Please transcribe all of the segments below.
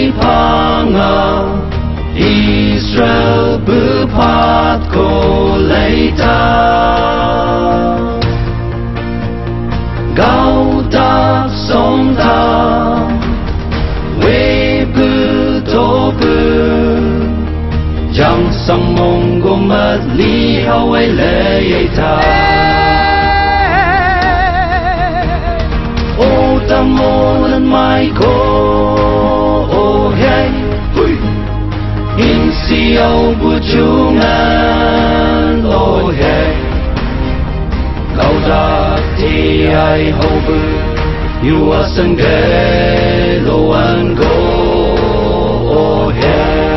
panga Israel berpat ko leita Gau tak song ta We to Chẳng sang mong go mất lý hao ấy lệ ta Ô ta mô lần mai cô ô hey In siêu bu chung an ô hey Gau ta thì ai hậu bư Yêu a sân ghê lô an go ô hey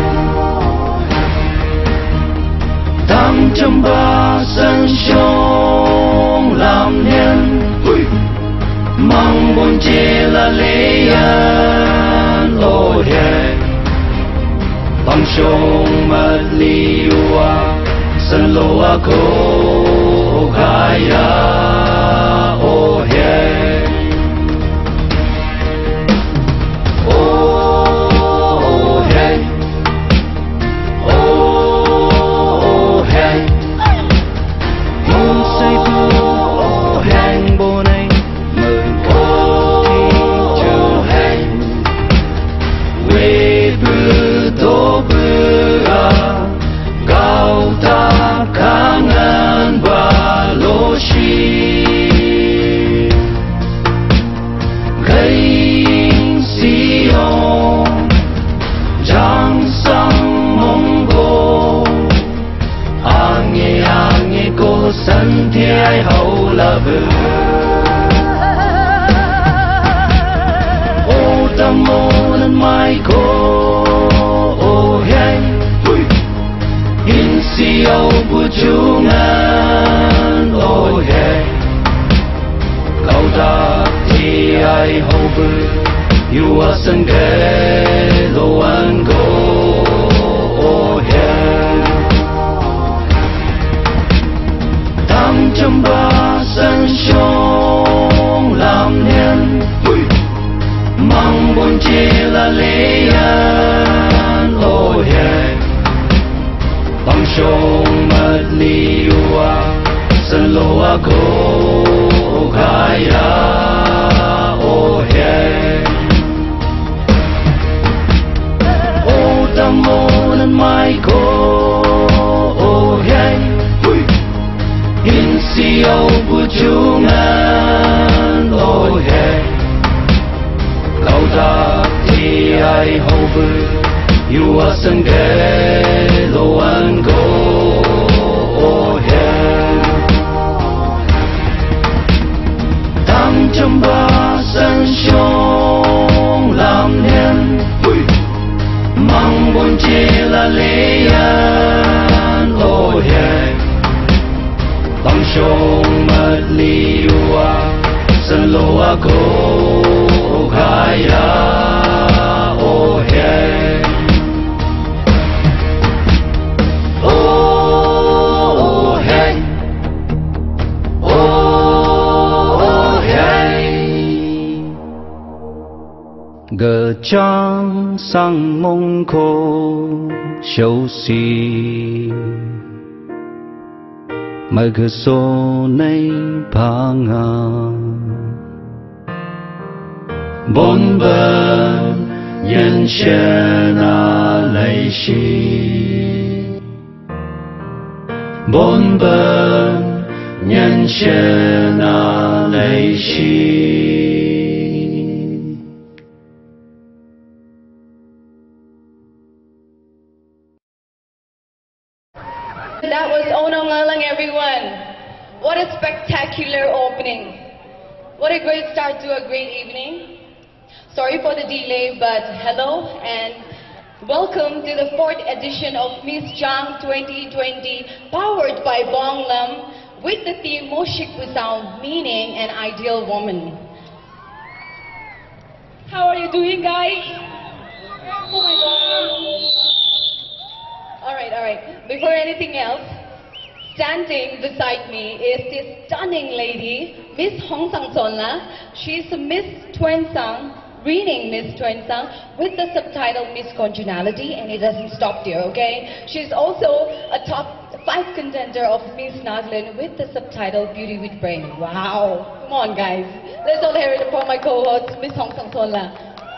Tam trăm ba sân sông làm nên Mang buồn chê là lê an ô he Bằng sông mất liu à Sân lô à cô gai à ô he Sân thì ai hậu là bờ Ô ta mô lần mai cô ô hey In siêu bu chung an ô hey Gau ta thì ai hậu bờ Yêu a sân ghê lô an go ô hey Trăm ba sân sông làm nên Mang buồn chê là lê an ô hey Bằng sông mất liu à Sân lô à cô gai à ô hey Ô ta mô lần mai cô ô hey In siêu bu chung an ô hey Gau ta thì ai hậu bư Yêu a sân ghê lô an go ô hey Tam trăm ba sân sông làm nên Mang buồn chê là lê an ô hey Bằng sông mất liu à Sân lô à cô gai à ô hey ô hey ô hey Gờ trăng sang mông cô xấu xì Mở cửa sổ này panga Bốn bên nhân trên lấy xì Bốn bên nhân trên lấy xì That was Onong Lalang, everyone. What a spectacular opening. What a great start to a great evening. Sorry for the delay, but hello and welcome to the 4th edition of Miss Chang 2020, powered by Bong Lam, with the theme Moshik Sound, meaning an ideal woman. How are you doing, guys? Oh my God. All right. Before anything else, standing beside me is this stunning lady, Miss Hong Sang Sonla. She's Miss Tuensang, screening Miss Tuensang with the subtitle Miss Congeniality, and it doesn't stop there, okay? She's also a top 5 contender of Miss Nagaland with the subtitle Beauty with Brain. Wow! Come on, guys. Let's all hear it from my co-host, Miss Hong Sang Sonla.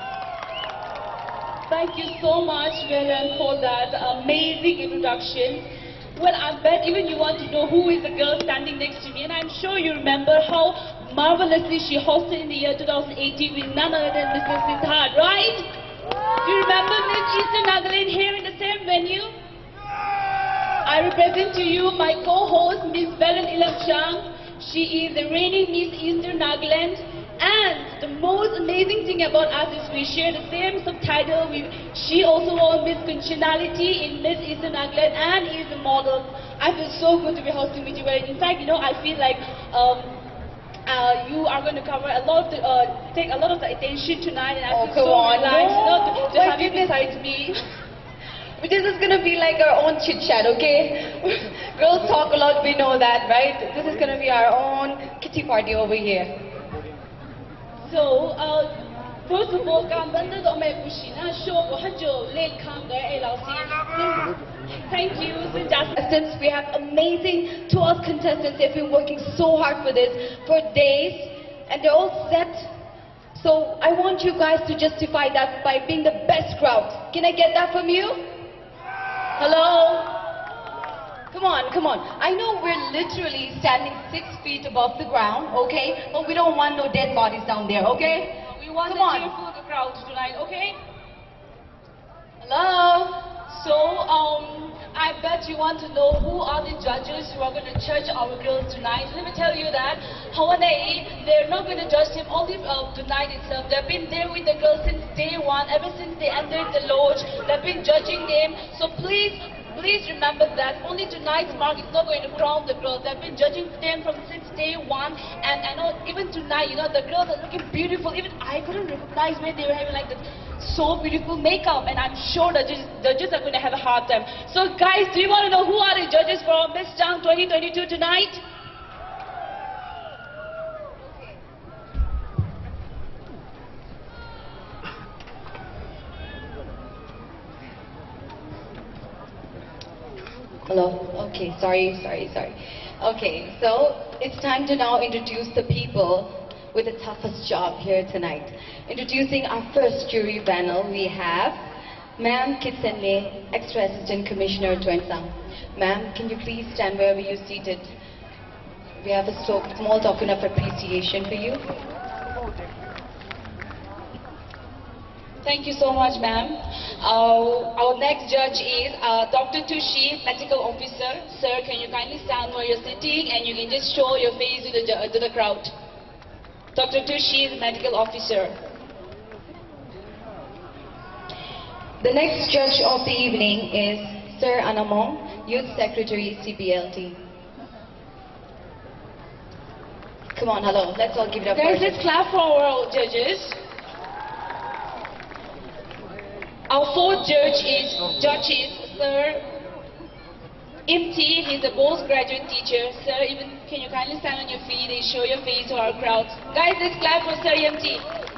Thank you so much, Viren, for that amazing introduction. Well, I bet even you want to know who is the girl standing next to me, and I'm sure you remember how marvelously she hosted in the year 2018 with none other than Mrs. Siddharth, right? Do you remember Miss Eastern Nagaland here in the same venue? I represent to you my co-host, Miss Belen Ilamchang. She is the reigning Miss Eastern Nagaland. And the most amazing thing about us is we share the same subtitle. She also won Miss Congeniality in Miss Eastern Nagaland and is a model. I feel so good to be hosting with you. In fact, you know, I feel like you are going to cover a lot of take a lot of the attention tonight, and I feel so relaxed to have you beside me. This is going to be like our own chit-chat, okay? Girls talk a lot, we know that, right? This is going to be our own kitty party over here. So, first of all, thank you. Since we have amazing 12 contestants, they've been working so hard for this for days, and they're all set. So I want you guys to justify that by being the best crowd. Can I get that from you? Hello? Come on, come on. I know we're literally standing 6 feet above the ground, okay? But we don't want no dead bodies down there, okay? We want Come a cheerful crowd tonight, okay? Hello? So, I bet you want to know who are the judges who are going to judge our girls tonight. Let me tell you that Hawanei, they're not going to judge them only tonight itself. They've been there with the girls since day one, ever since they entered the lodge. They've been judging them. So please remember that only tonight's mark is not going to crown the girls. They've been judging them since day one, and I know even tonight, you know, the girls are looking beautiful. Even I couldn't recognize when they were having like this so beautiful makeup, and I'm sure the judges are going to have a hard time. So guys, do you want to know who are the judges for Miss Chang 2022 tonight? Hello? Okay, sorry. Okay, so it's time to now introduce the people with the toughest job here tonight. Introducing our first jury panel, we have Ma'am Kitsenle, Extra Assistant Commissioner Tuensang. Ma'am, can you please stand wherever you're seated? We have a small token of appreciation for you. Thank you so much, ma'am. Our next judge is Dr. Tushi, Medical Officer. Sir, can you kindly stand where you're sitting and you can just show your face to the crowd. Dr. Tushi is Medical Officer. The next judge of the evening is Sir Anamong, Youth Secretary, CPLT. Come on, hello, let's all give it up. Guys, let's clap for our judges. Our fourth judge is Sir Imti. He's a postgraduate teacher. Sir, can you kindly stand on your feet and show your face to our crowd? Guys, let's clap for Sir Imti.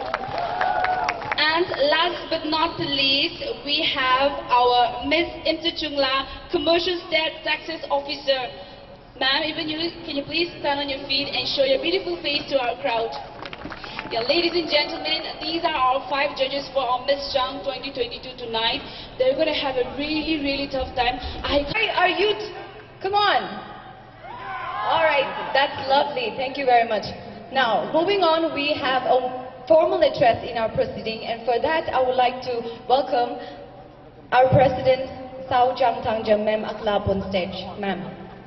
And last but not the least, we have our Miss Imti Chungla, Commercial Taxes Officer. Ma'am, can you please stand on your feet and show your beautiful face to our crowd? Yeah, ladies and gentlemen, these are our 5 judges for our Miss Chang 2022 tonight. They're going to have a really, really tough time. Our youth, come on. All right, that's lovely. Thank you very much. Now, moving on, we have a formal address in our proceeding, and for that, I would like to welcome our President, Sao Jam Tangjam, Ma'am Aklap on stage. Ma'am.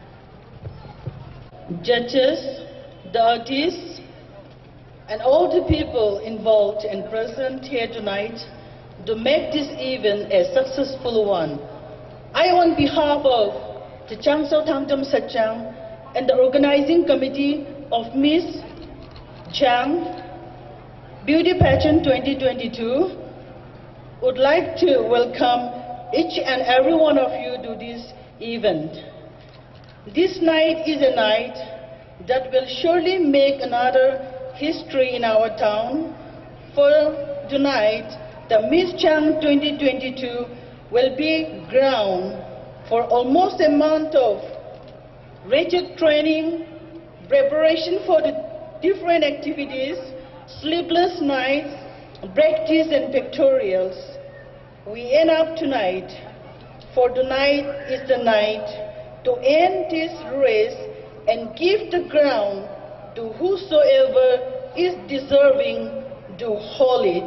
Judges, the artists, and all the people involved and present here tonight to make this event a successful one. I, on behalf of the Changseo Tangjam Satchang and the organizing committee of Miss Chang Beauty Pageant 2022, would like to welcome each and every one of you to this event. This night is a night that will surely make another history in our town, for tonight, the Miss Chang 2022 will be ground for almost a month of rigid training, preparation for the different activities, sleepless nights, practice and pictorials. We end up tonight, for tonight is the night to end this race and give the ground to whosoever is deserving to hold it.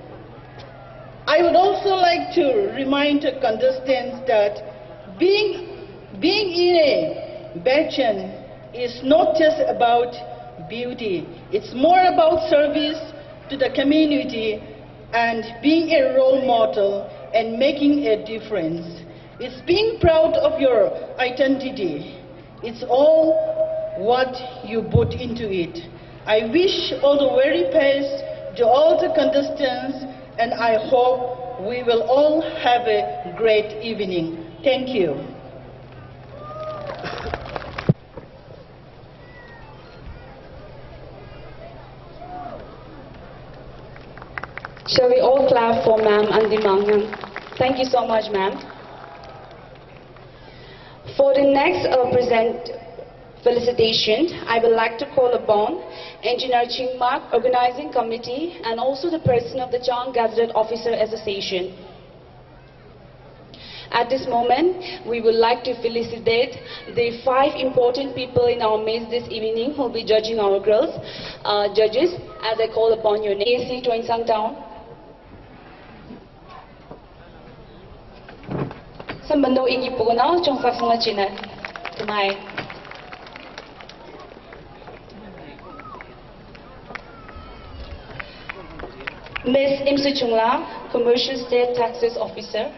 I would also like to remind the contestants that being in a pageant is not just about beauty. It's more about service to the community and being a role model and making a difference. It's being proud of your identity. It's all what you put into it. I wish all the very best to all the contestants, and I hope we will all have a great evening. Thank you. Shall we all clap for Ma'am Andi Mangham? Thank you so much, ma'am. For the next felicitation, I would like to call upon Engineer Ching Mak, Organizing Committee, and also the President of the Chang Gazetted Officer Association. At this moment, we would like to felicitate the 5 important people in our midst this evening who will be judging our girls. Judges, as I call upon your name, AC Toin Sang Town. Sambando ingi pugunao chong saksanga chinan. Tumai. Ms. Im Su Chung La, Commercial State Taxes Officer.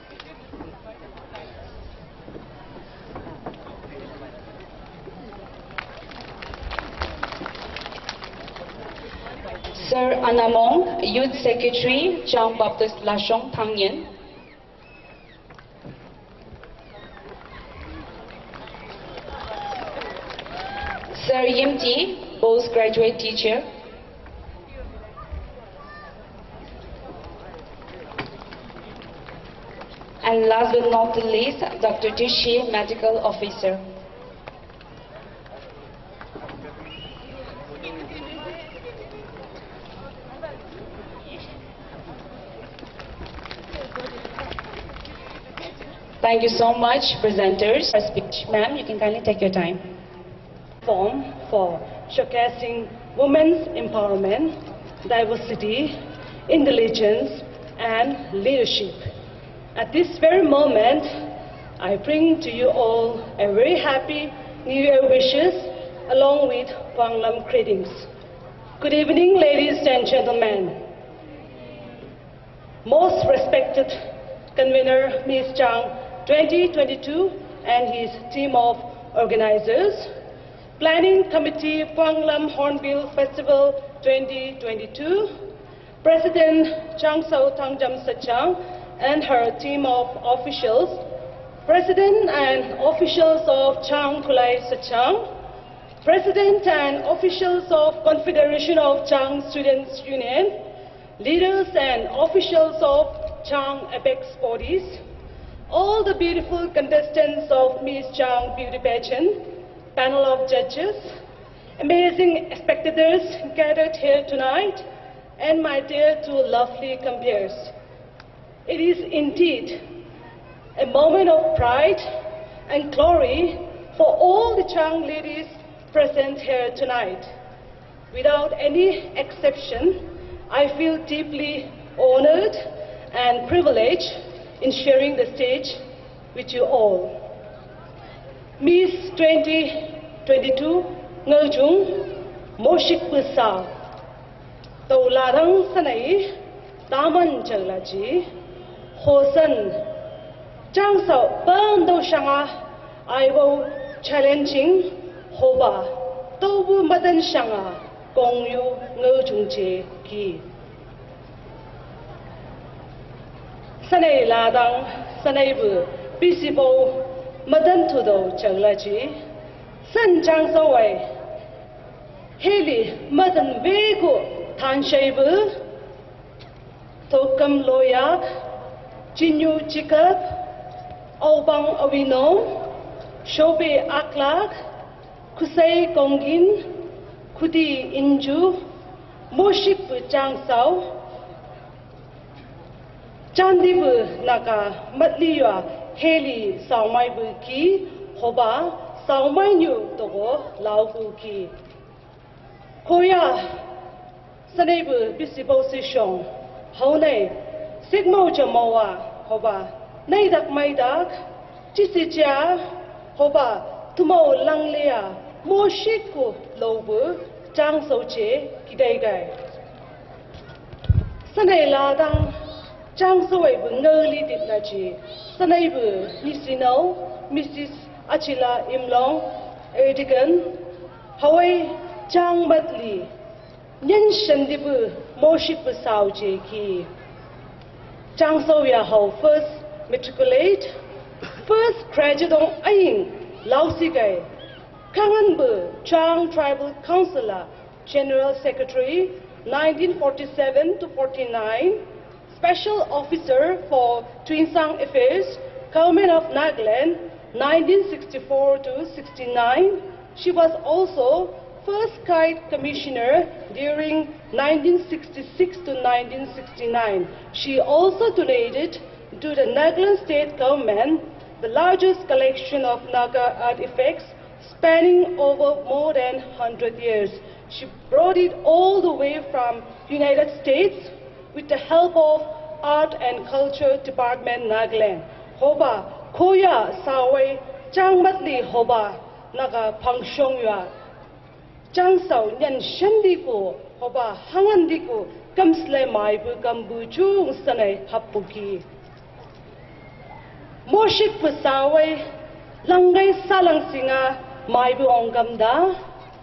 Sir Anamong, Youth Secretary, Chang Baptist Lashong Tangyen. Sir Yim Ti, postgraduate teacher. And last but not the least, Dr. Tishi, medical officer. Thank you so much, presenters. For speech, ma'am, you can kindly take your time. For showcasing women's empowerment, diversity, intelligence, and leadership. At this very moment, I bring to you all a very happy New Year wishes along with Panglam greetings. Good evening, ladies and gentlemen. Most respected convener, Ms. Chang 2022 and his team of organizers, Planning Committee Panglam Hornbill Festival 2022, President Chang Sao Tangjam Sachang and her team of officials, President and officials of Chang Kulai Sachang, President and officials of Confederation of Chang Students Union, leaders and officials of Chang Apex bodies, all the beautiful contestants of Miss Chang Beauty Pageant, panel of judges, amazing spectators gathered here tonight, and my dear two lovely compeers. It is indeed a moment of pride and glory for all the Chang ladies present here tonight. Without any exception, I feel deeply honored and privileged in sharing the stage with you all. Miss 2022 Ngeljung Moshik Pusa Taularang Sanai Taman Jalaji Hosan Chang Sao Bando Shanga I will challenging Hoba Tobu Madan Shanga Gongyu Ngeljung Je Ki Sanai Ladang Sanai Bu Bisibo Madan Tudo Jalaji San Chang Sao Wai Heli Madan Vego Tan Shaibu Tokam Loyak, Jinyu Jacob, Obang Awino, Shobe Aklak, Kusei Gongin, Kudi Inju, Moshik Jang Sao, Chandibu Naka, Matliwa, Heli Saumai Buki, Hoba, Saumai Nyu Togo, Laugu Ki. Koya, Sanebu Bisiposition, Hone, Sigmo Jamoa, Hoba, Naidak Maidak, Chisija, Hoba, Tumo Langlea, Moshiku Lobu, Jang Soche, Kidaigai. Sanay Ladang, Jang Soe Bungali Dipnaji, Sanaybu, Nisino, Mrs. Achila Imlong, Erdigan, Hawaii, Jang Matli, Nyan Shandibu, Moshipu Sao Ki. Jang Soya Ho first matriculate, first graduate on Aing, Lausigai, Kanganbu, Chang Tribal Councillor, General Secretary, 1947 to 49, Special Officer for Twinsang Affairs, Government of Nagaland, 1964 to 69. She was also First Kite Commissioner during 1966 to 1969. She also donated to the Nagaland State Government the largest collection of Naga artifacts spanning over more than 100 years. She brought it all the way from United States with the help of Art and Culture Department Nagaland. Hoba, Koya, Sawe, Changmatli, Hoba, Naga Pangshongya, Changsao, Nyan Shandiku, Hoba, Hangandiku, Kamsle Maibu, Kambuchu, Sane, Hapuki. Moshik Pusawe, Langai Salang Singa, Maibu Ongamda,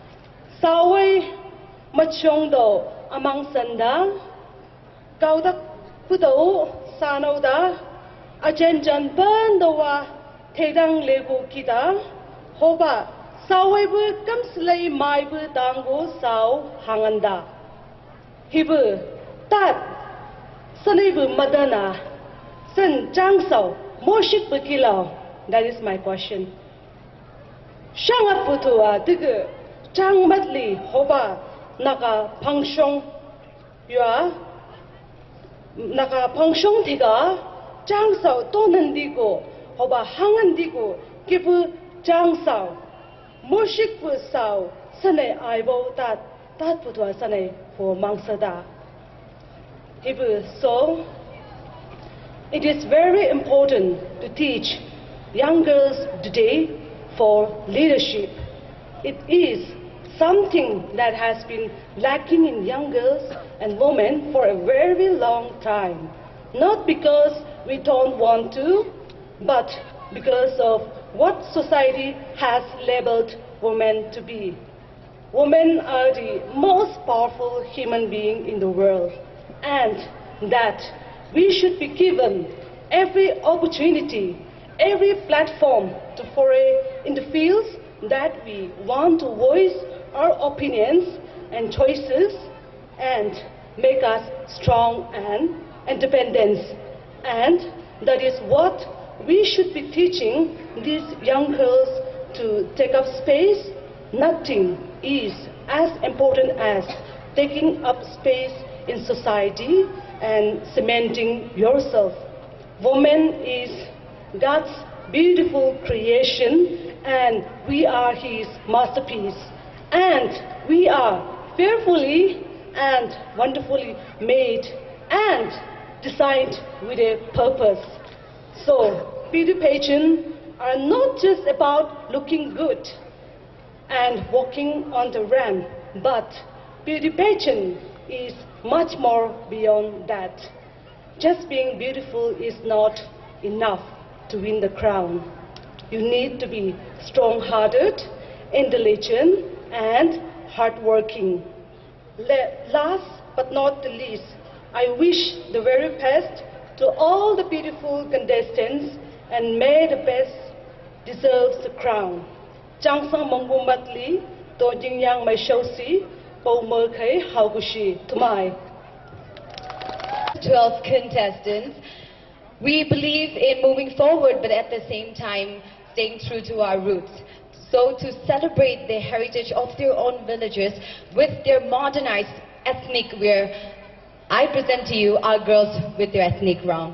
Sawe, Machongdo, Amang Sanda, Gaudak Pudo, Sanoda, Ajenjan Bandowa, Tedang Legu Kita, Hoba, Sawebu Kamsley Maibu Dango Sao Hanganda. Hibu, Tat, Sanebu Madana, Sen Jangsao, Moshik Bukilo. That is my question. Shangaputua, Digu, Chang Matli, Hoba, Naka Pangshong, Yua, Naka Pangshong Tiga, Jangsao, Tonandigo, Hoba Hangandigo, Kipu Jangsao, Moshik Pusao, Sane Aibo, Tat Putua Sane for Mangsada. Hibu, so it is very important to teach young girls today for leadership. It is something that has been lacking in young girls and women for a very long time. Not because we don't want to, but because of what society has labeled women to be. Women are the most powerful human being in the world, and that we should be given every opportunity, every platform to foray in the fields that we want to voice our opinions and choices and make us strong and independent. And that is what we should be teaching these young girls to take up space. Nothing is as important as taking up space in society and cementing yourself. Woman is God's beautiful creation, and we are His masterpiece. And we are fearfully and wonderfully made and designed with a purpose. So, beauty pageants are not just about looking good and walking on the ramp, but beauty pageant is much more beyond that. Just being beautiful is not enough to win the crown. You need to be strong-hearted, intelligent, and hardworking. Last but not the least, I wish the very best to all the beautiful contestants, and may the best deserve the crown. Changsang Mongbu Matli, To Jingyang Mai Shousi, Po Merkei Haugushi, Tumai. 12 contestants. We believe in moving forward, but at the same time, staying true to our roots. So to celebrate the heritage of their own villages with their modernized ethnic wear, I present to you our girls with their ethnic round.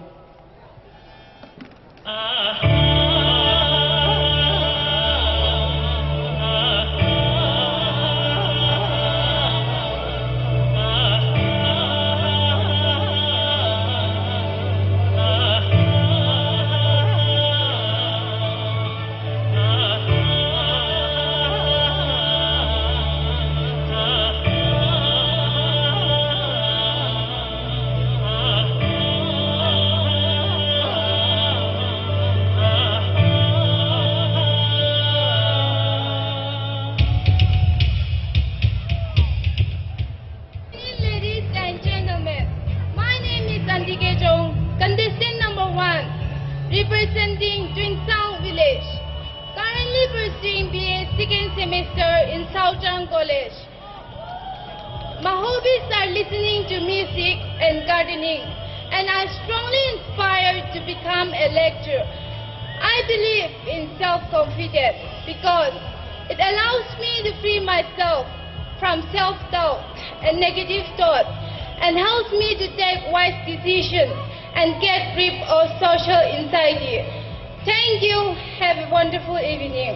Contestant number 1, representing Tuinsang Village, currently pursuing BA second semester in Southern College. My hobbies are listening to music and gardening, and I'm strongly inspired to become a lecturer. I believe in self-confidence because it allows me to free myself from self-doubt and negative thoughts and helps me to take wise decisions and get rid of social anxiety. Thank you. Have a wonderful evening.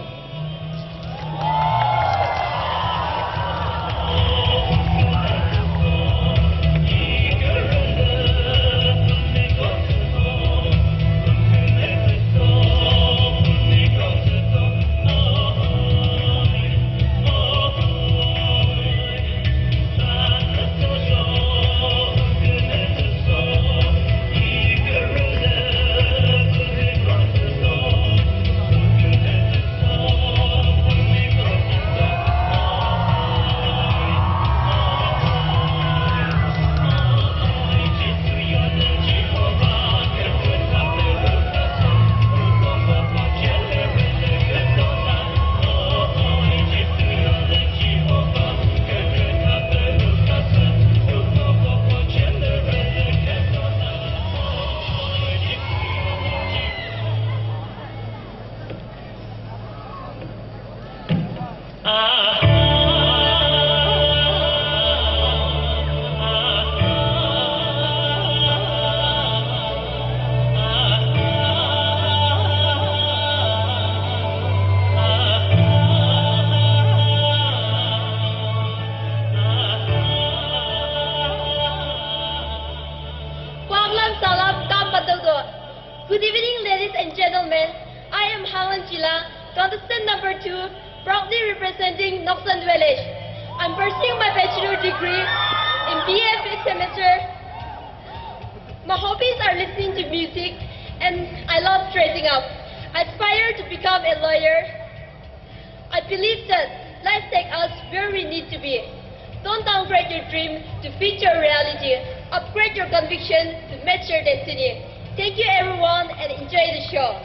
Good evening, ladies and gentlemen. I am Halan Chila, contestant number 2, proudly representing Noksan Village. I'm pursuing my bachelor degree in BA 5th semester. My hobbies are listening to music and I love dressing up. I aspire to become a lawyer. I believe that life takes us where we need to be. Don't downgrade your dream to fit your reality. Upgrade your conviction to match your destiny. Thank you everyone and enjoy the show.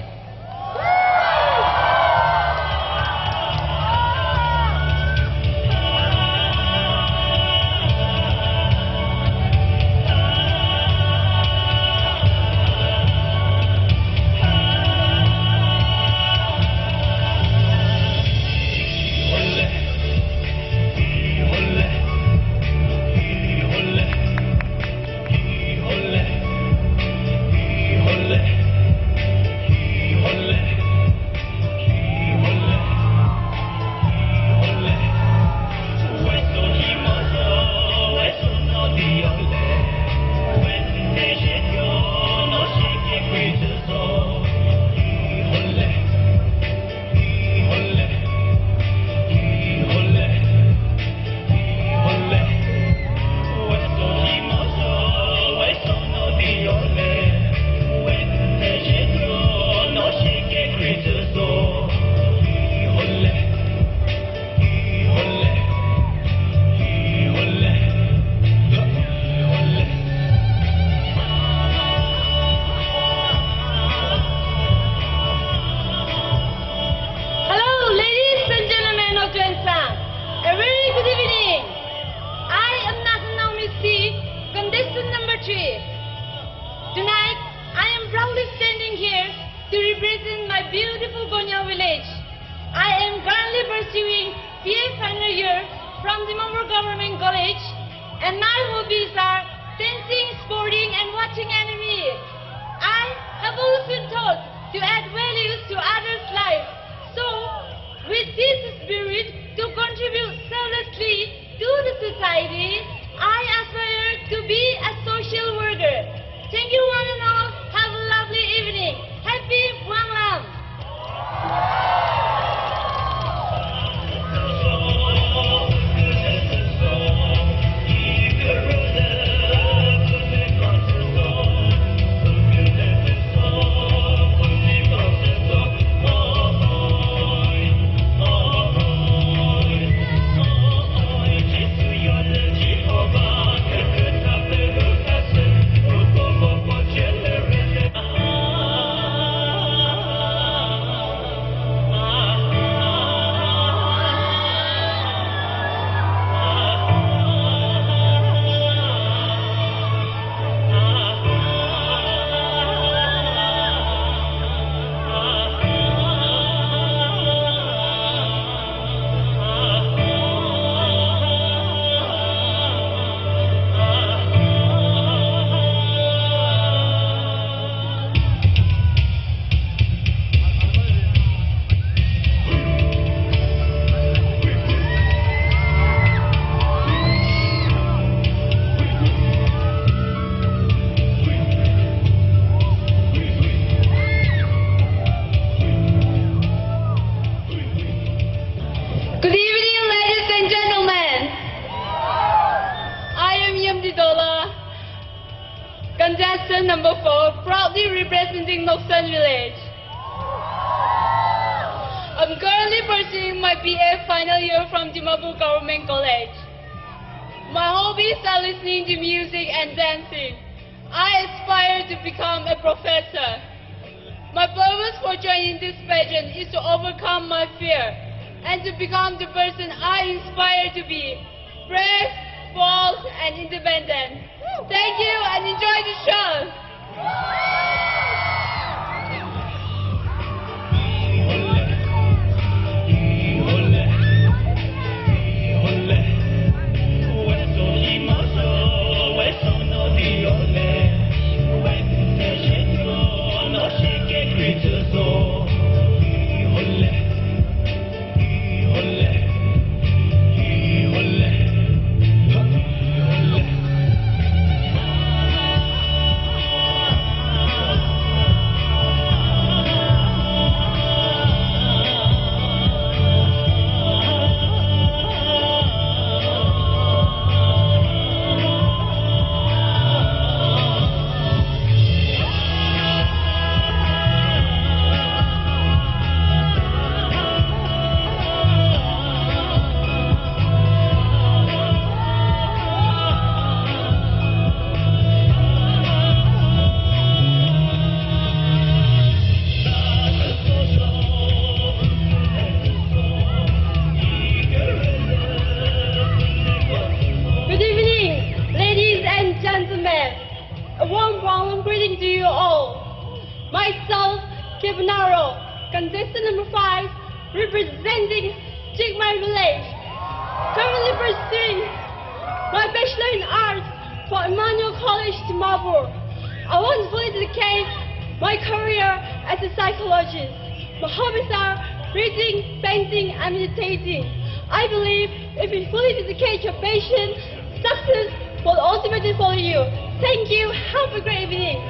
to represent my beautiful Konya village. I am currently pursuing PA final year from Dimapur Government College, and my hobbies are dancing, sporting, and watching anime. I have always been taught to add values to others' lives. So, with this spirit to contribute selflessly to the society, I aspire to be a social worker. Thank you one and all. Have a lovely evening. Happy Puang Lam. Good evening, ladies and gentlemen. I am Yamdi Dola, contestant number 4, proudly representing Noksan village. I'm currently pursuing my BA final year from Dimapur Government College. My hobbies are listening to music and dancing. I aspire to become a professor. My purpose for joining this pageant is to overcome my fear and to become the person I inspire to be, brave, bold, and independent. Thank you and enjoy the show. A warm greeting to you all. Myself, Kevinaro, contestant number 5, representing Chiangmai village. Currently pursuing my Bachelor in Arts for Emmanuel College, Dimapur. I want to fully dedicate my career as a psychologist. My hobbies are reading, painting, and meditating. I believe if you fully dedicate your passion, success will ultimately follow you. Thank you. Have a great evening.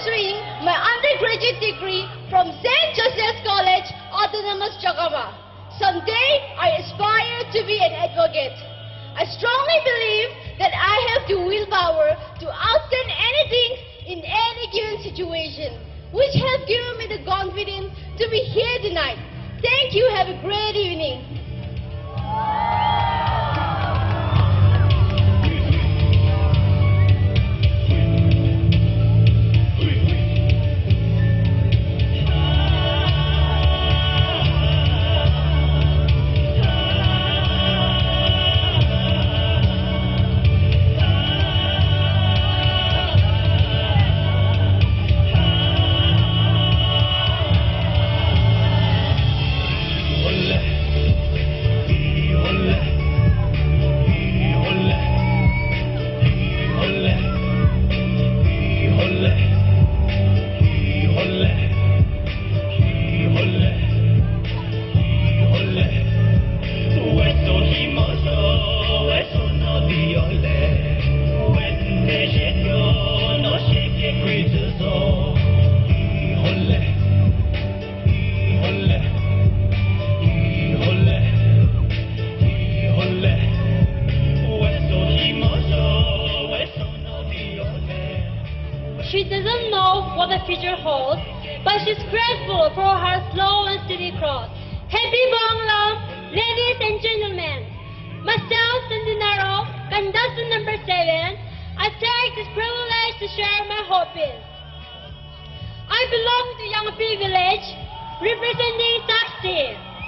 pursuing my undergraduate degree from St. Joseph's College, Autonomous Chakama. Someday, I aspire to be an advocate. I strongly believe that I have the willpower to outstand anything in any given situation, which has given me the confidence to be here tonight. Thank you. Have a great evening. She doesn't know what the future holds, but she's grateful for her slow and steady growth. Happy Bonglam, ladies and gentlemen. Myself, Centenaro, contestant number 7, I take this privilege to share my hobbies. I belong to Yangpi village, representing Taxi.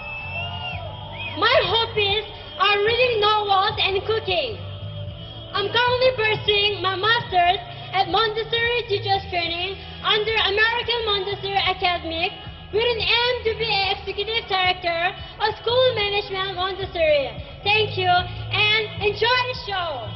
My hobbies are reading novels and cooking. I'm currently pursuing my master's at Montessori Teachers Training under American Montessori Academy with an aim to be an Executive Director of School Management Montessori. Thank you and enjoy the show.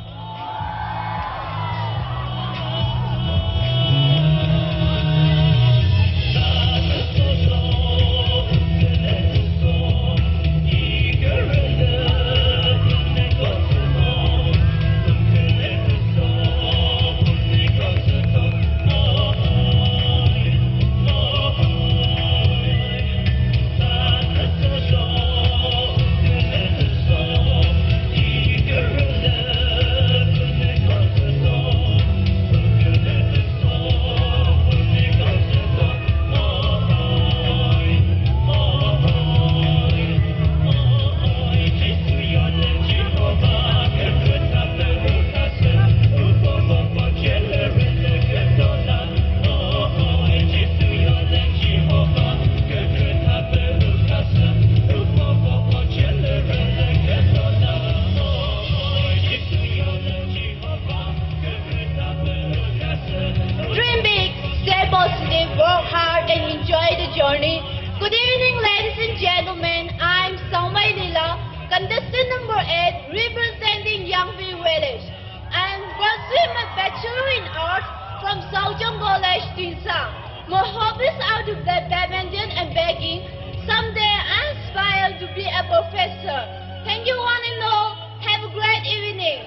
Work hard and enjoy the journey. Good evening, ladies and gentlemen. I'm Saumai Lila, contestant number 8, representing Yangpi village. I'm pursuing my Bachelor in Arts from Saojong College, Tunsang. My hobbies are to play badminton and baking. Someday I aspire to be a professor. Thank you one and all. Have a great evening.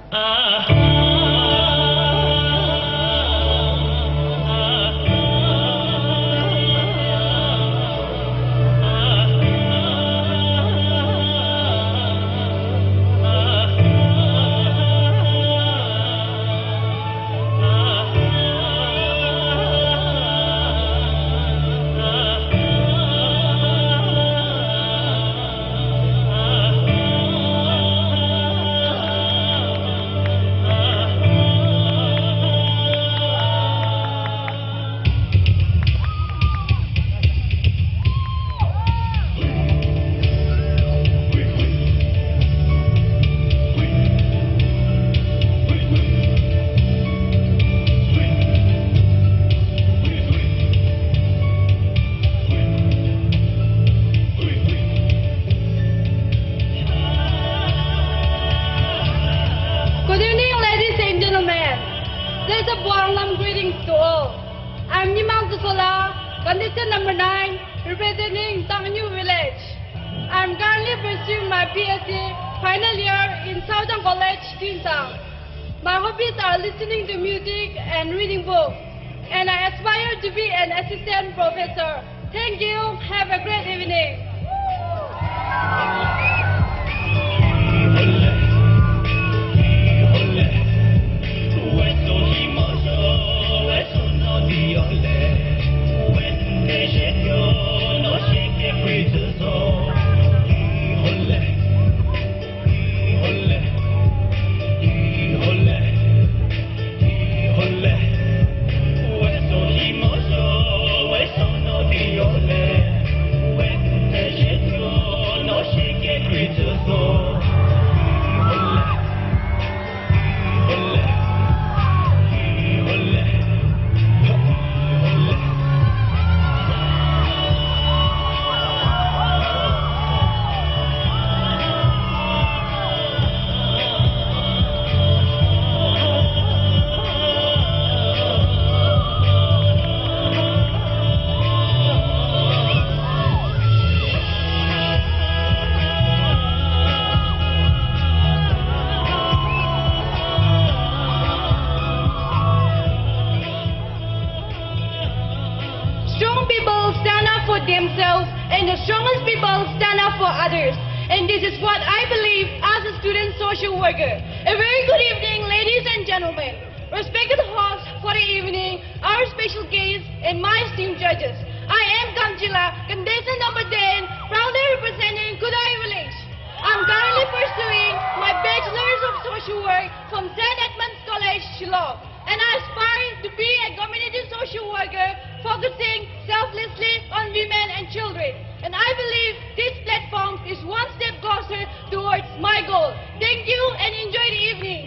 Ah Panglam greetings to all. I'm Nimang Tusola, contestant number 9, representing Tangyu village. I'm currently pursuing my PhD final year in Southern College, Tinsang. My hobbies are listening to music and reading books, and I aspire to be an assistant professor. Thank you. Have a great evening. Themselves, and the strongest people stand up for others. And this is what I believe as a student social worker. A very good evening, ladies and gentlemen. Respected hosts for the evening, our special guests, and my esteemed judges. I am Kamchila, contestant number 10, proudly representing Kudai village. I'm currently pursuing my Bachelor's of Social Work from St. Edmund's College, Shillong. And I aspire to be a community social worker focusing selflessly on women and children. And I believe this platform is one step closer towards my goal. Thank you and enjoy the evening.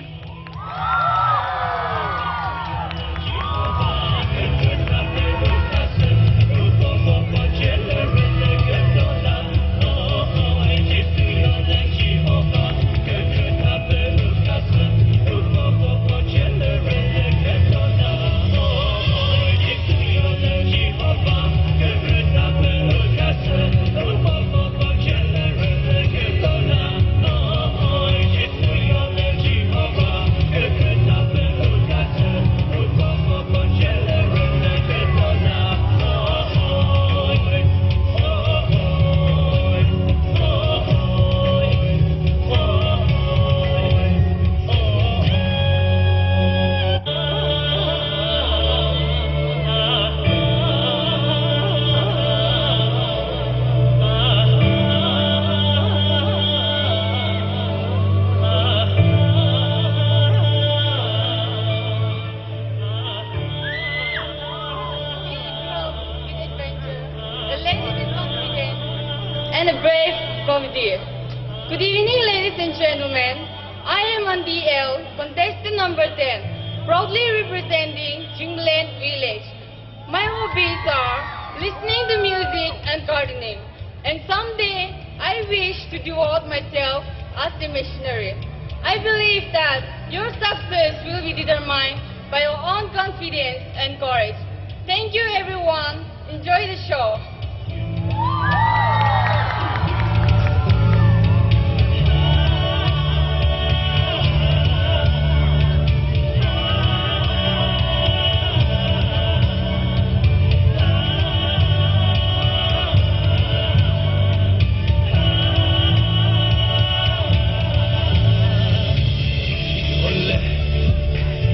And a brave committee. Good evening, ladies and gentlemen. I am on DL, contestant number 10, proudly representing Jingland village. My hobbies are listening to music and gardening. And someday, I wish to devote myself as a missionary. I believe that your success will be determined by your own confidence and courage. Thank you, everyone. Enjoy the show.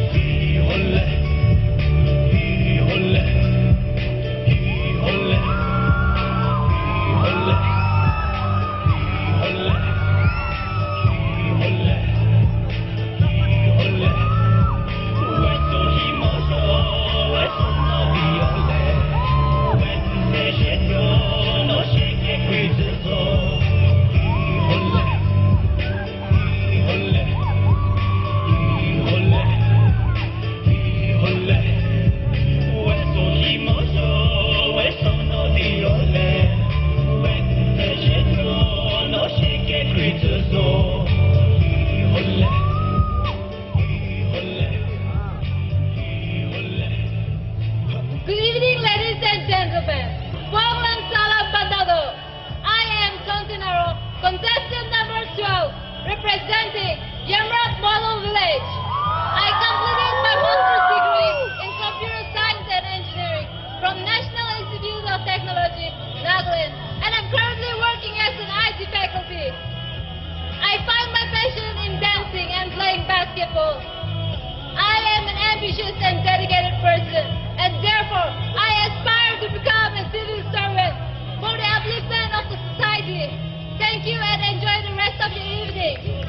Ole. number 12, representing Yamrat Model Village. I completed my master's degree in computer science and engineering from National Institute of Technology, Nagaland, and I'm currently working as an IT faculty. I find my passion in dancing and playing basketball. I am an ambitious and dedicated person, and therefore I aspire to become a civil servant for the upliftment of the society. Thank you and enjoy the rest of your evening.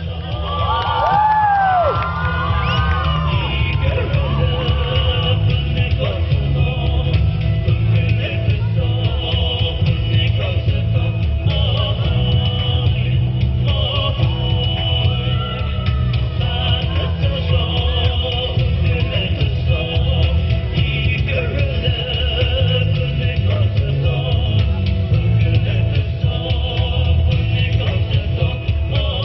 Oh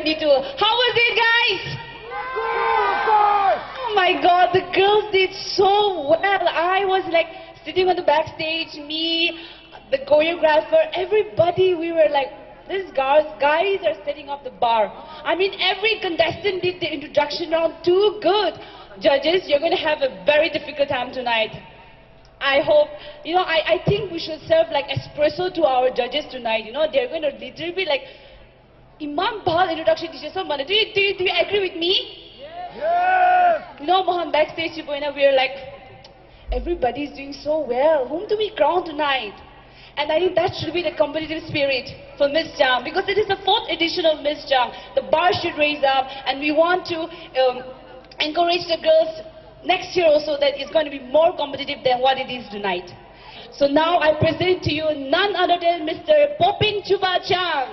2022. How was it, guys? Oh my God, the girls did so well. I was like sitting on the backstage, me, the choreographer, everybody, we were like, these guys are setting up the bar. I mean, every contestant did the introduction round too good. Judges, you're going to have a very difficult time tonight. I hope, I think we should serve like espresso to our judges tonight. They're going to literally be like, Imam Bahal introduction teacher. So, do you agree with me? Yes! Mohan backstage, we were like, everybody's doing so well. Whom do we crown tonight? And I think that should be the competitive spirit for Miss Jang, because it is the 4th edition of Miss Jang. The bar should raise up, and we want to encourage the girls next year also that it's going to be more competitive than what it is tonight. So now I present to you none other than Mr. Popin Chuba Chang.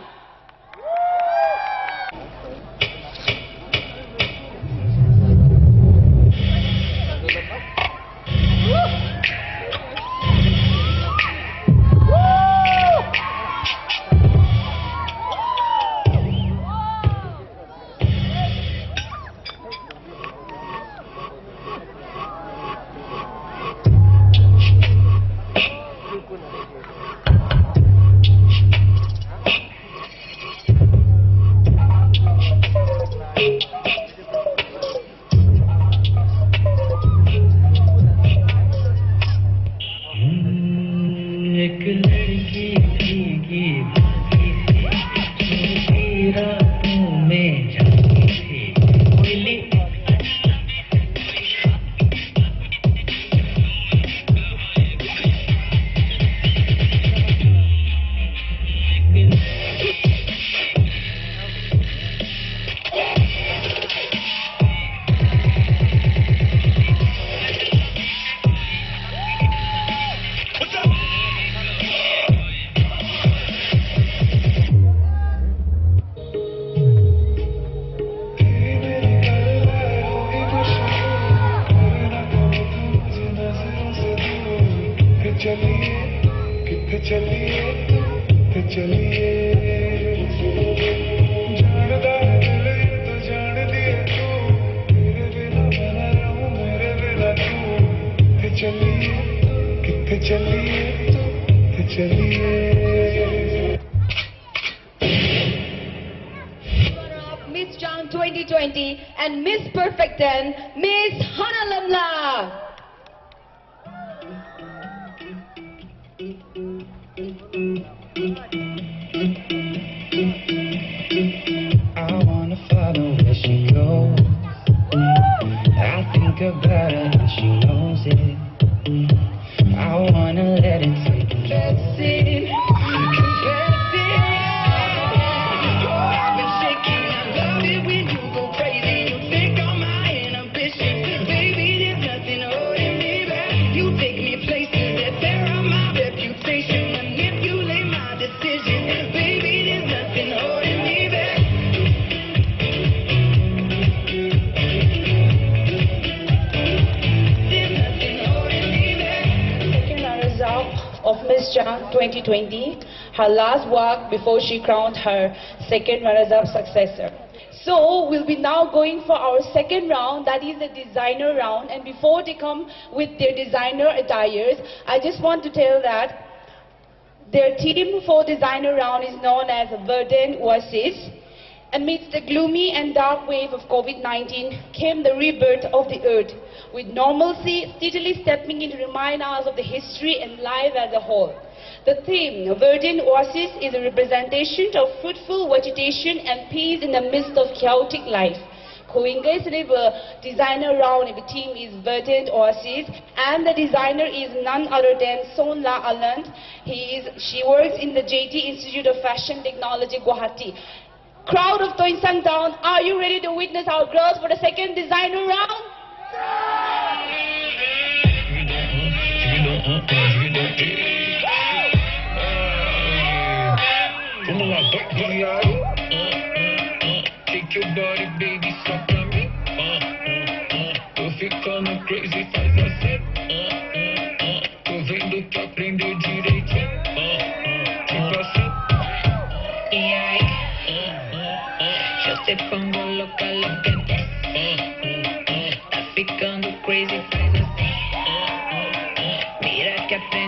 Miss Jang 2020 and Miss Perfect 10, Miss Hana Lamla. I wanna follow where she goes. I think about her and she knows it. I wanna let it take me. Let's see. Of Miss Jang 2020, her last work before she crowned her second runners-up successor. So we'll be now going for our second round, that is the designer round. And before they come with their designer attires, I just want to tell that their theme for designer round is known as Verdant Oasis. Amidst the gloomy and dark wave of COVID-19 came the rebirth of the earth, with normalcy steadily stepping in to remind us of the history and life as a whole. The theme, Verdant Oasis, is a representation of fruitful vegetation and peace in the midst of chaotic life. Coinga designer round, the team is Verdant Oasis, and the designer is none other than Sonla Aland. She works in the JT Institute of Fashion Technology, Guwahati. Crowd of Toinsang Town, are you ready to witness our girls for the second designer round? Take your body, baby, suck on me. Tô ficando crazy, faz assim. Tô vendo que aprendeu direitinho. Tipo assim. E aí? Já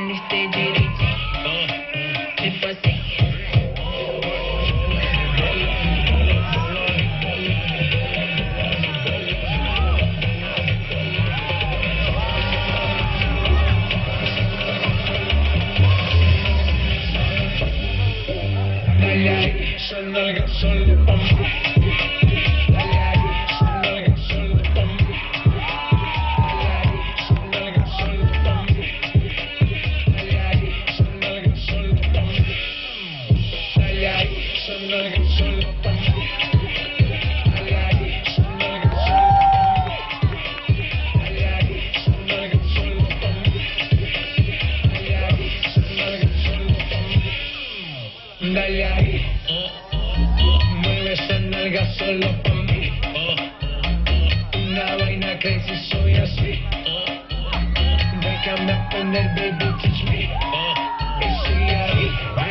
aprendiste direito. Tipo assim. Dale aí, só nalga solo pra mim. Dale aí, só nalga solo pra mim. Dale aí, só nalga solo pra mim. Dale aí, só nalga solo pra mim. Dale aí, só nalga solo pra mim. Dale aí, só nalga solo pra mim. Dale aí, só nalga solo pra mí. Dale ahí, mueve esa nalga solo pa' mí. Una vaina crazy, soy así. Déjame aprender, baby, teach me. Y sigue ahí.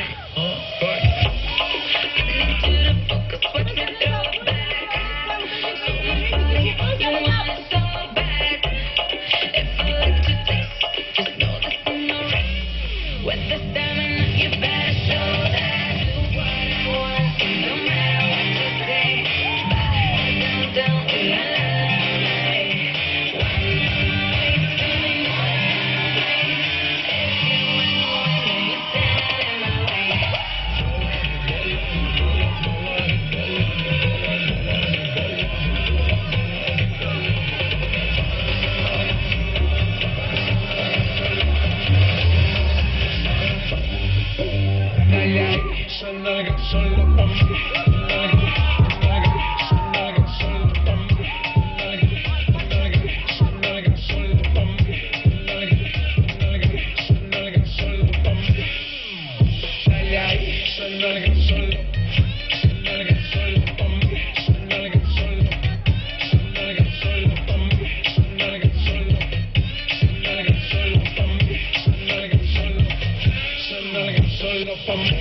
Dale ahí, esa nalga solo pa' mí. Esa nalga solo pa' mí. Esa nalga solo pa' mí. Esa nalga solo pa' mí. Dale ahí, esa nalga solo. Esa nalga solo pa' mí. Esa nalga solo. Esa nalga solo pa' mí. Esa nalga solo. Esa nalga solo pa' mí. Esa nalga solo. Esa nalga solo pa' mí.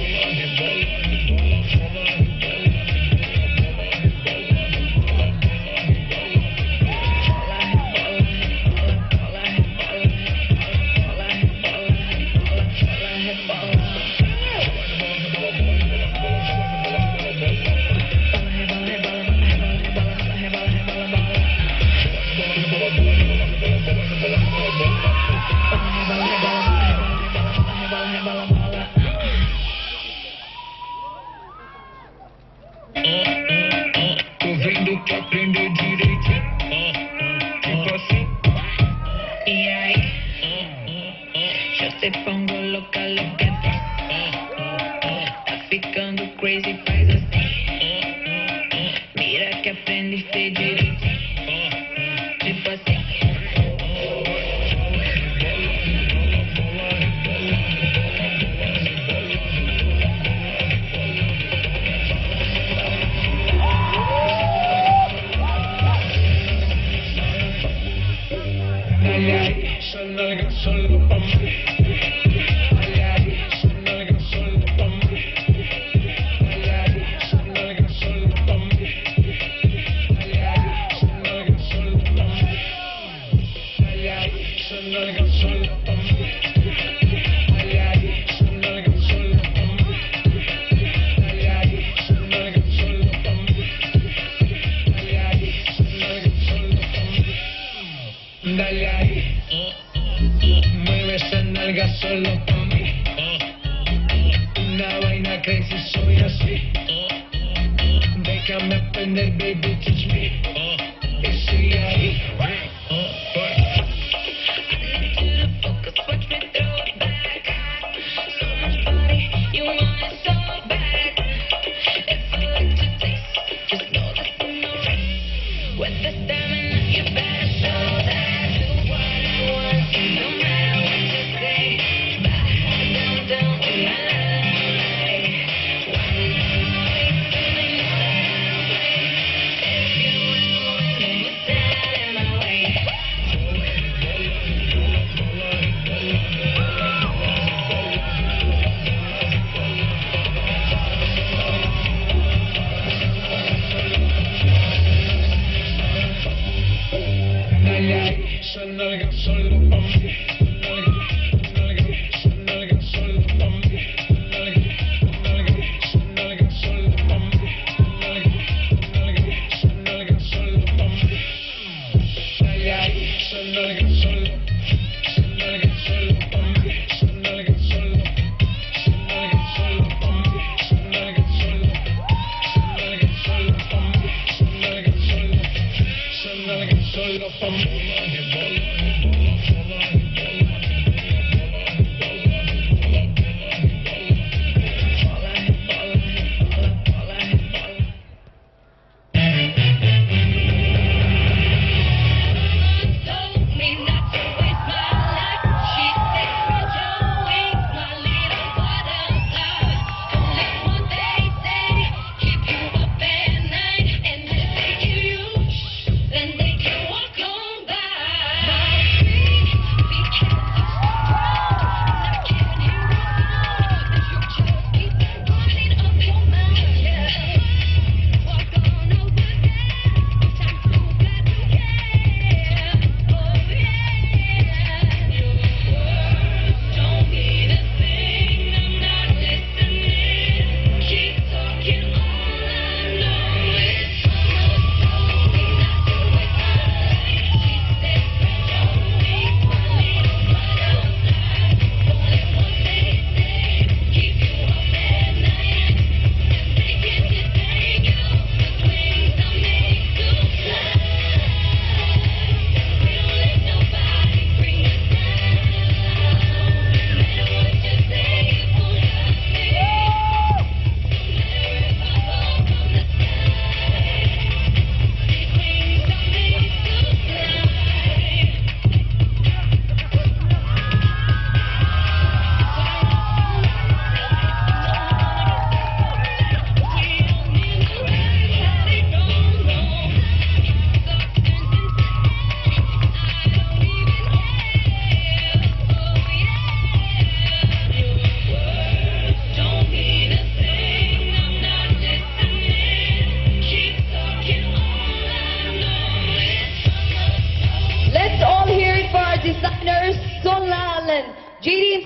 Tô vendo que aprendeu direito. Tipo assim. E aí? Já se pongo louca, louca. Tá ficando crazy, faz assim. Mira que aprendiste direito. Tipo assim. Dale ahí, esa nalga solo pa' mí. Dale ahí, esa nalga solo pa' mí. Dale ahí, esa nalga solo pa' mí. Dale ahí, esa nalga solo pa' mí. Dale ahí, esa nalga solo pa' mí. Dale ahí, esa nalga solo pa' mí. Dale ahí, esa nalga solo pa' mí. Dale ahí, esa nalga solo pa' mí. Dale ahí, mueve esa nalga solo pa' mí. Una vaina crazy, soy así. Déjame aprender, baby, teach me. Y sigue ahí.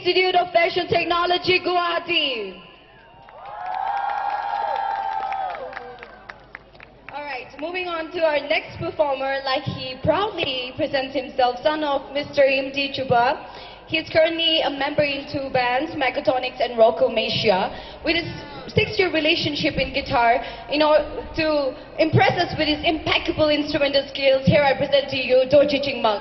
Institute of Fashion Technology, Guwahati. Alright, moving on to our next performer, like he proudly presents himself, son of Mr. Imdi Chuba. He is currently a member in two bands, Megatonics and Rocco Machia. With his 6-year relationship in guitar, in order to impress us with his impeccable instrumental skills, here I present to you Dorji Chingmak.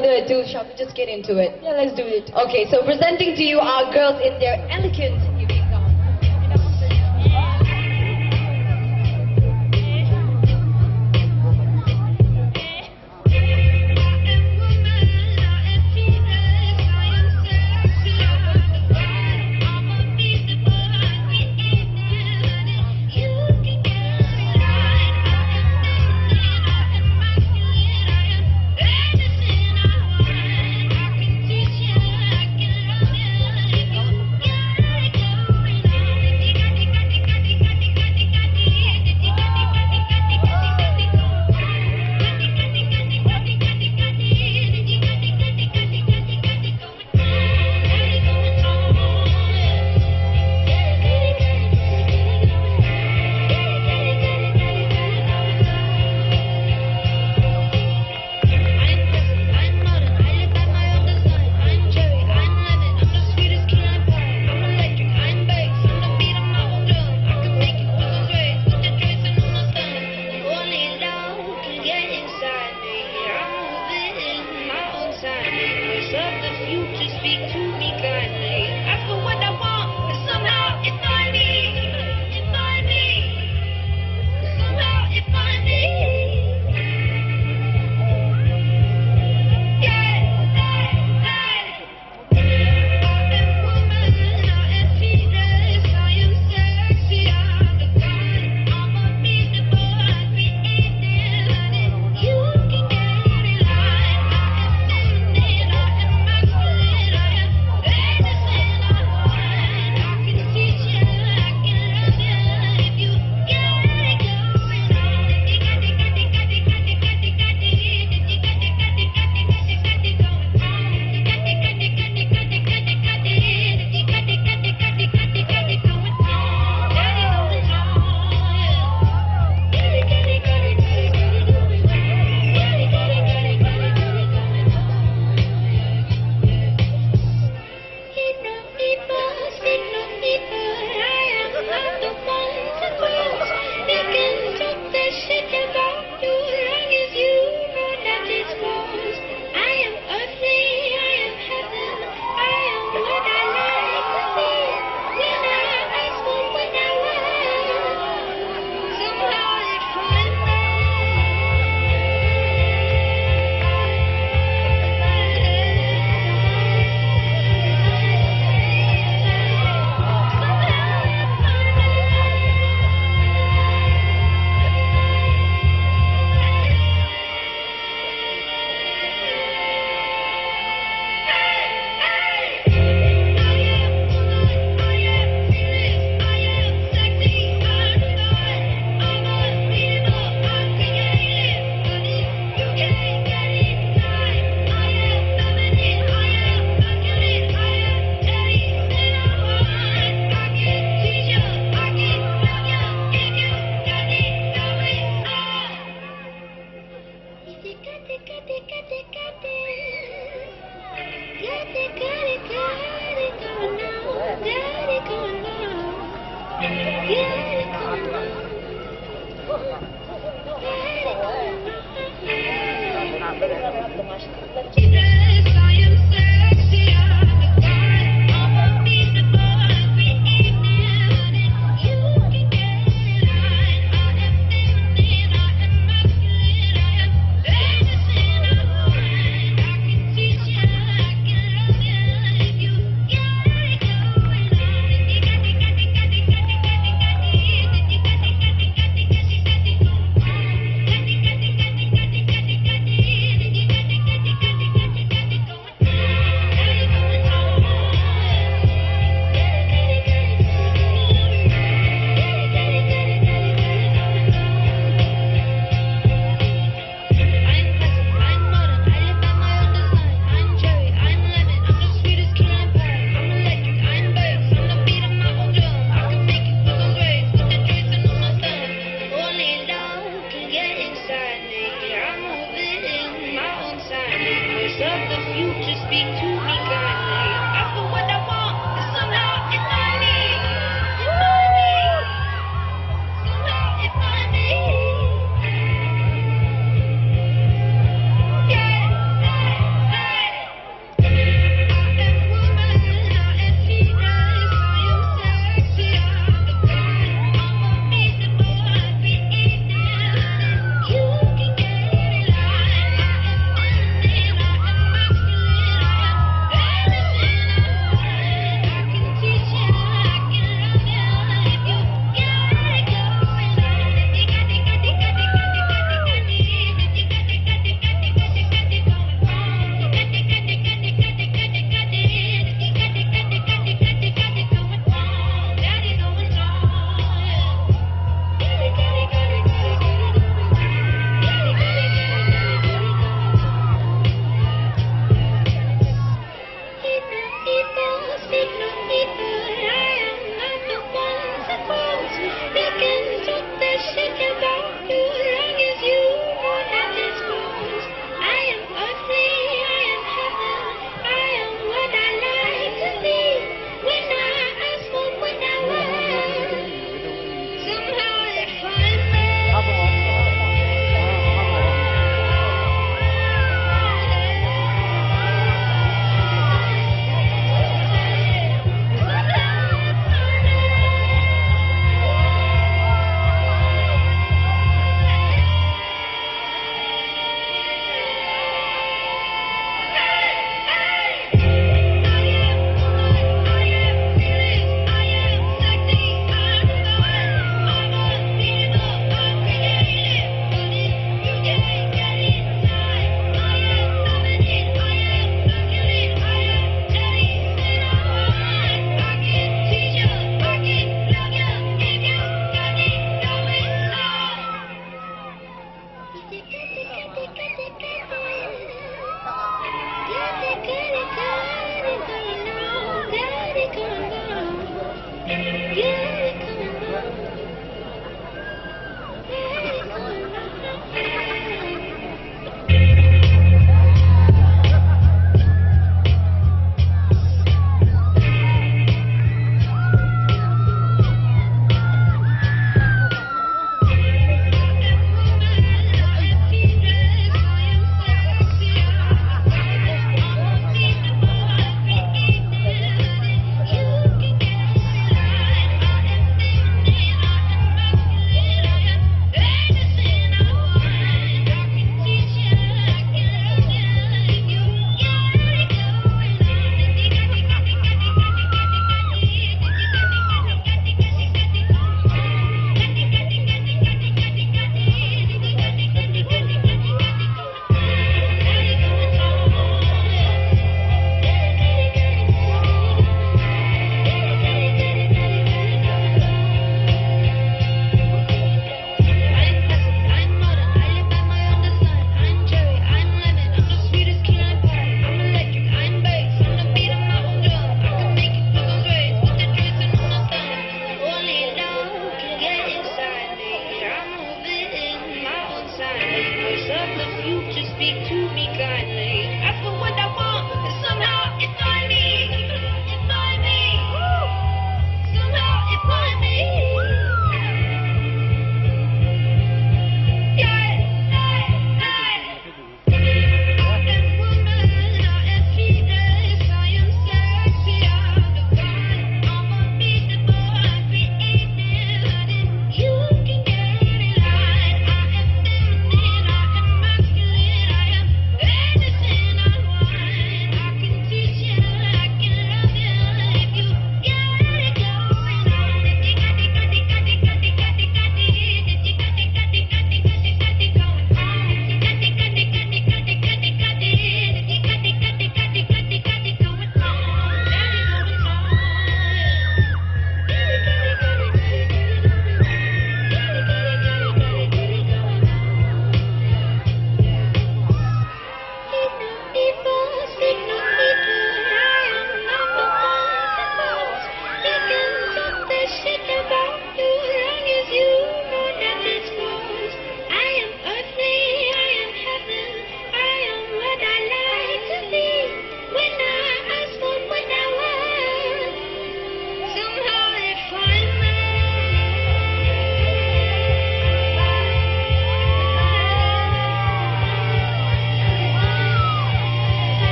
further ado, shall we just get into it? Yeah, let's do it. Okay, so presenting to you our girls in their elegant evening gown.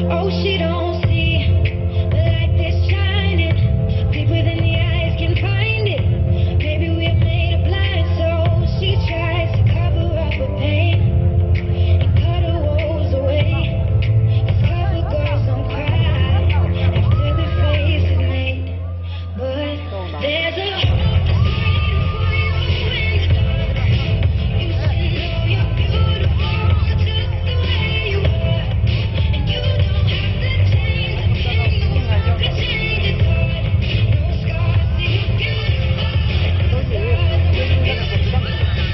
Oh, she don't see the light that's shining deeper than the eyes can find it. Maybe we're made of blind souls. She tries to cover up her pain and cut her woes away. These cover girls don't cry after the face is made, but there's a hope that's waiting for you in the dark. You should know you're beautiful just the way you are, and you don't have to change a thing. The world could change its heart. No scars, see you're beautiful. No scars, you're beautiful.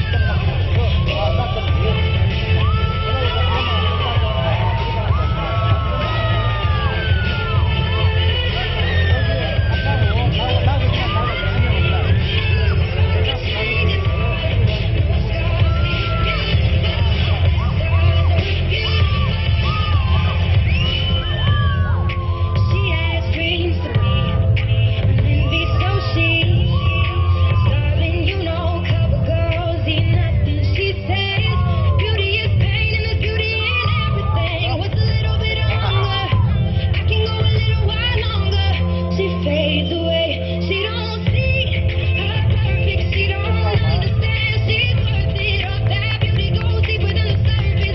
She has dreams to be and envy, so she's starving. You know, cover girls eat nothing. She says beauty is pain and there's beauty in everything. With a little bit of hunger, I can go a little while longer. She fades away. She don't see her perfect. She don't understand she's worth it. All that beauty goes deeper than the surface.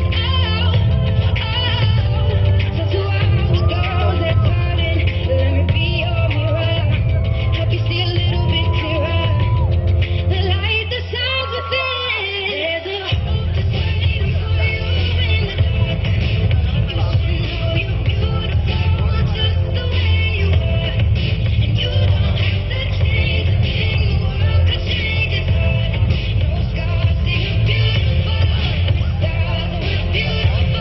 So to all the girls that's hurting, let me be your mirror. Help you see a little bit clearer. The light that shines within. There's a hope that's waiting for you in the dark. You should know you're beautiful just the way you are, and you don't have to change a thing. The world could change its heart. No scars, see you're beautiful. Stars, we're beautiful.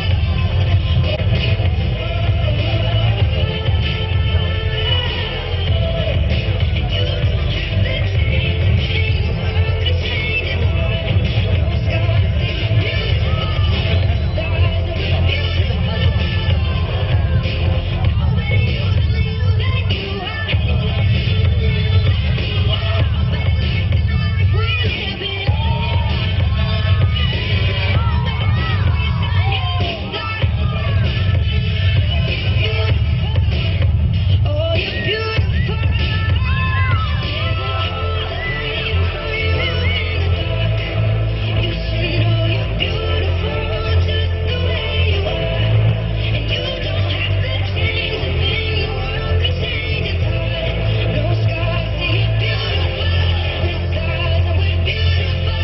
Oh, you're beautiful. You should know you're beautiful just the way you are, and you don't have to change a thing. The world could change its heart. No scars, see you're beautiful. The stars, and we're beautiful.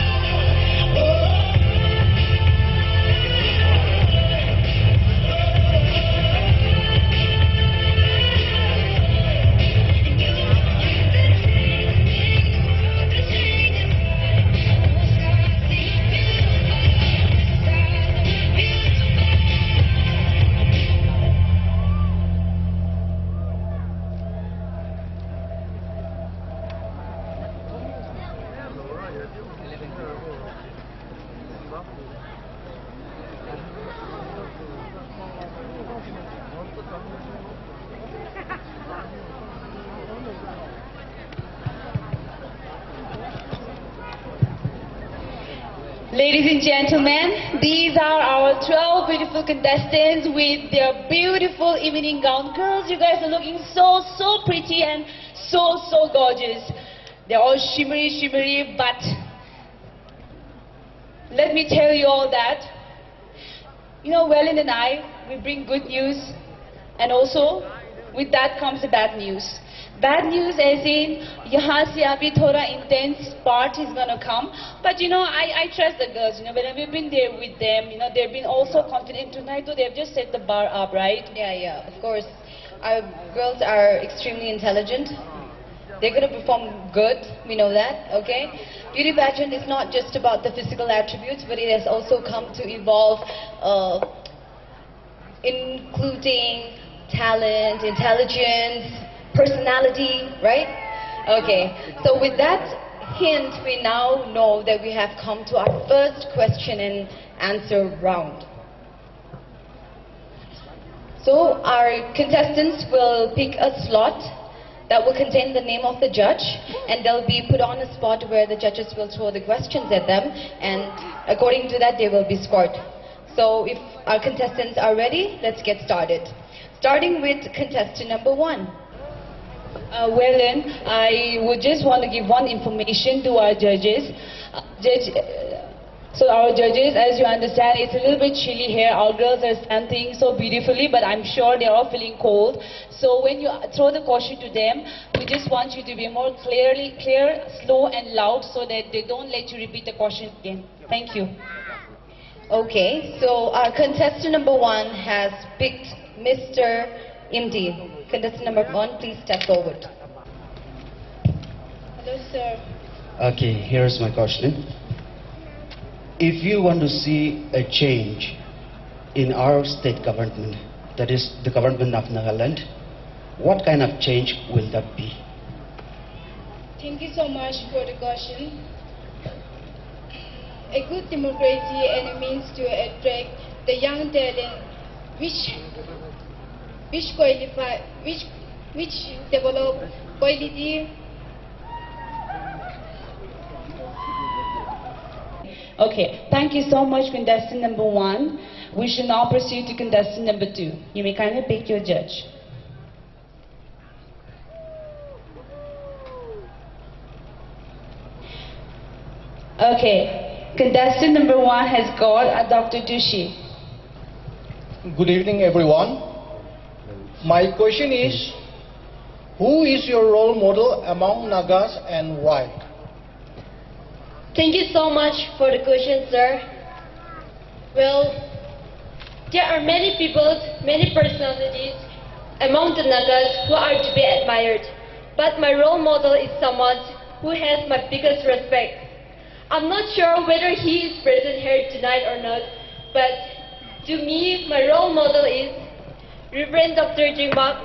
Ladies and gentlemen, these are our 12 beautiful contestants with their beautiful evening gown. Girls, you guys are looking so pretty and so gorgeous. They're all shimmery, but let me tell you all that, you know, Welland and I, we bring good news, and also with that comes the bad news. Bad news as in, yahan se abhi thoda intense part is gonna come. But you know, I trust the girls, you know, when we've been there with them, you know, they've been also confident tonight, so they've just set the bar up, right? Yeah, of course. Our girls are extremely intelligent. They're going to perform good, we know that, okay? Beauty pageant is not just about the physical attributes, but it has also come to evolve, including talent, intelligence, personality, right? Okay, so with that hint, we now know that we have come to our first question and answer round. So our contestants will pick a slot that will contain the name of the judge, and they'll be put on a spot where the judges will throw the questions at them, and according to that they will be scored. So if our contestants are ready, let's get started. Starting with contestant number 1. Well then, I would just want to give one information to our judges. So our judges, as you understand, it's a little bit chilly here. Our girls are standing so beautifully, but I'm sure they're all feeling cold. So when you throw the question to them, we just want you to be more clear, slow and loud so that they don't let you repeat the question again. Thank you. Okay, so our contestant number 1 has picked Mr. Imdi. Contestant number 1, please step forward. Hello, sir. Okay, here's my question. If you want to see a change in our state government, that is the government of Nagaland, what kind of change will that be? Thank you so much for the question. A good democracy and a means to attract the young talent which develop quality. Okay, thank you so much, contestant number 1. We should now proceed to contestant number 2. You may kindly pick your judge. Okay, contestant number 1 has got Dr. Tushi. Good evening, everyone. My question is, who is your role model among Nagas and why? Thank you so much for the question, sir. Well, there are many people, many personalities among the Nagas who are to be admired. But my role model is someone who has my biggest respect. I'm not sure whether he is present here tonight or not, but to me, my role model is Reverend Dr. Jingmak.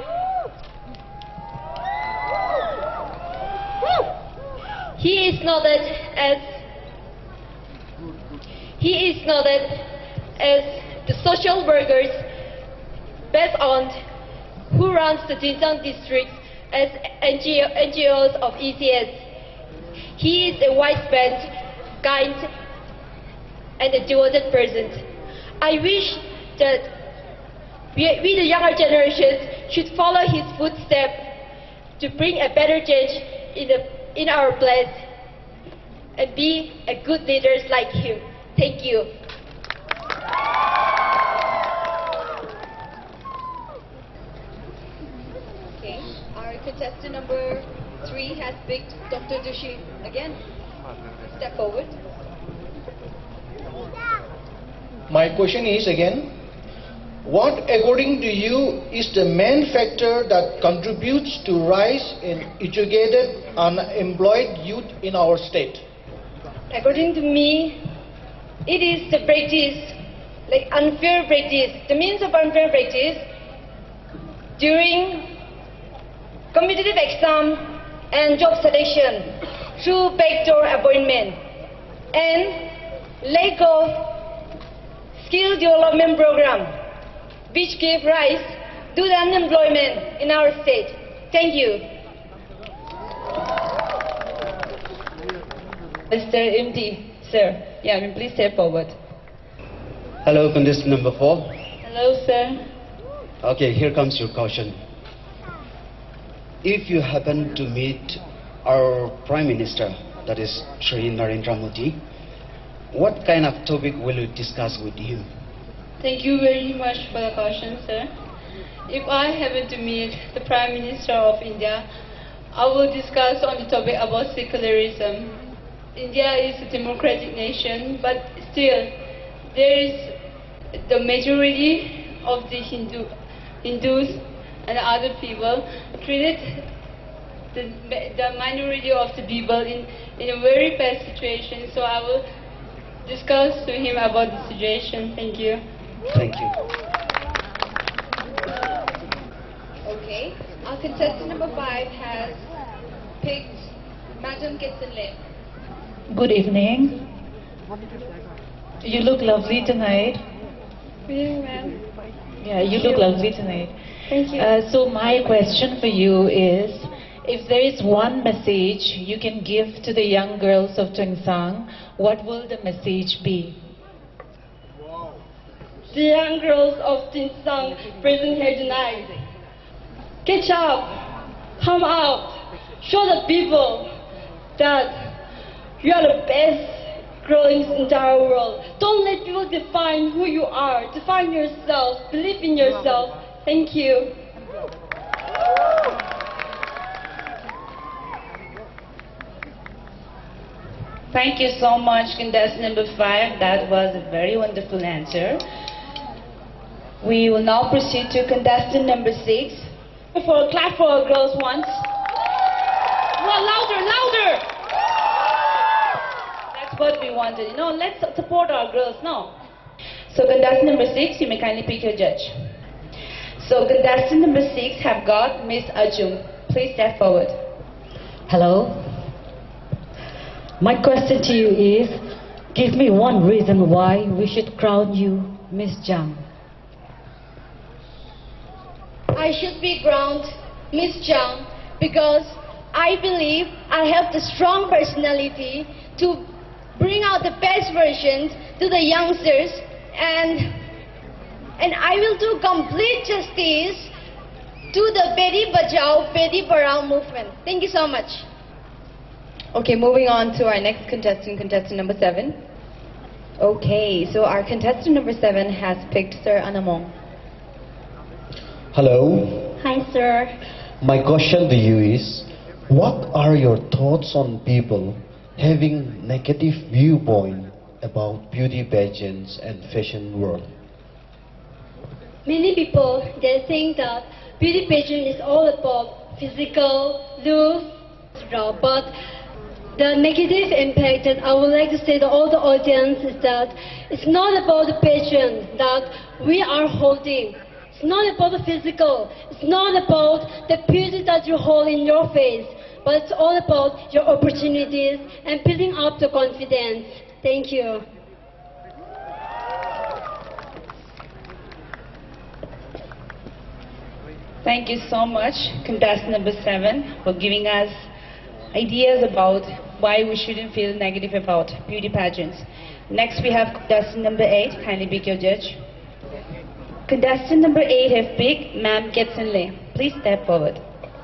He is noted as the social worker's best aunt who runs the Jinsang district as NGOs of ECS. He is a wise man, kind, and a devoted person. I wish that we the younger generations should follow his footsteps to bring a better change in our place and be a good leaders like him. Thank you. Okay, our contestant number 3 has picked Dr. Tushi again. Step forward. My question is again, what according to you is the main factor that contributes to rise in educated unemployed youth in our state? According to me, it is the practice, like unfair practice. The means of unfair practice during competitive exam and job selection through backdoor appointment and lack of skill development program which give rise to the unemployment in our state. Thank you. Mr. Imdi, sir. Yeah, please step forward. Hello, contestant number 4. Hello, sir. Okay, here comes your question. If you happen to meet our Prime Minister, that is Shri Narendra Modi, what kind of topic will you discuss with him? Thank you very much for the question, sir. If I happen to meet the Prime Minister of India, I will discuss on the topic about secularism. India is a democratic nation, but still there is the majority of the Hindus and other people treated the minority of the people in a very bad situation. So I will discuss to him about the situation. Thank you. Thank you. Okay, our contestant number 5 has picked Madam Kitsenle. Good evening. You look lovely tonight. Good evening, ma'am. Yeah, you look lovely tonight. Thank you. So my question for you is, if there is one message you can give to the young girls of Tuensang, what will the message be? the young girls of Tinsang present here tonight. Catch up, come out, show the people that you are the best girl in this entire world. Don't let people define who you are. Define yourself, believe in yourself. Thank you. Thank you so much, contestant number 5. That was a very wonderful answer. We will now proceed to contestant number 6. For a clap for our girls once. Well, louder, louder! That's what we wanted. You know, let's support our girls now. So contestant number 6, you may kindly pick your judge. So contestant number 6 have got Miss Ajum. Please step forward. Hello. My question to you is, give me one reason why we should crown you Miss Jang. I should be crowned Miss Jang because I believe I have the strong personality to bring out the best versions to the youngsters, and I will do complete justice to the Beti Bachao, Beti Padhao movement. Thank you so much. Okay, moving on to our next contestant, contestant number 7. Okay, so our contestant number 7 has picked Sir Anamong. Hello. Hi, sir. My question to you is, what are your thoughts on people having negative viewpoint about beauty pageants and fashion world? Many people, they think that beauty pageant is all about physical, looks, etc. But the negative impact that I would like to say to all the audience is that it's not about the pageant that we are holding. It's not about the physical. It's not about the beauty that you hold in your face. But it's all about your opportunities and building up the confidence. Thank you. Thank you so much, contestant number 7, for giving us ideas about why we shouldn't feel negative about beauty pageants. Next we have contestant number 8. Kindly pick your judge. Contestant number 8 have picked Ma'am Ketsenle. Please step forward.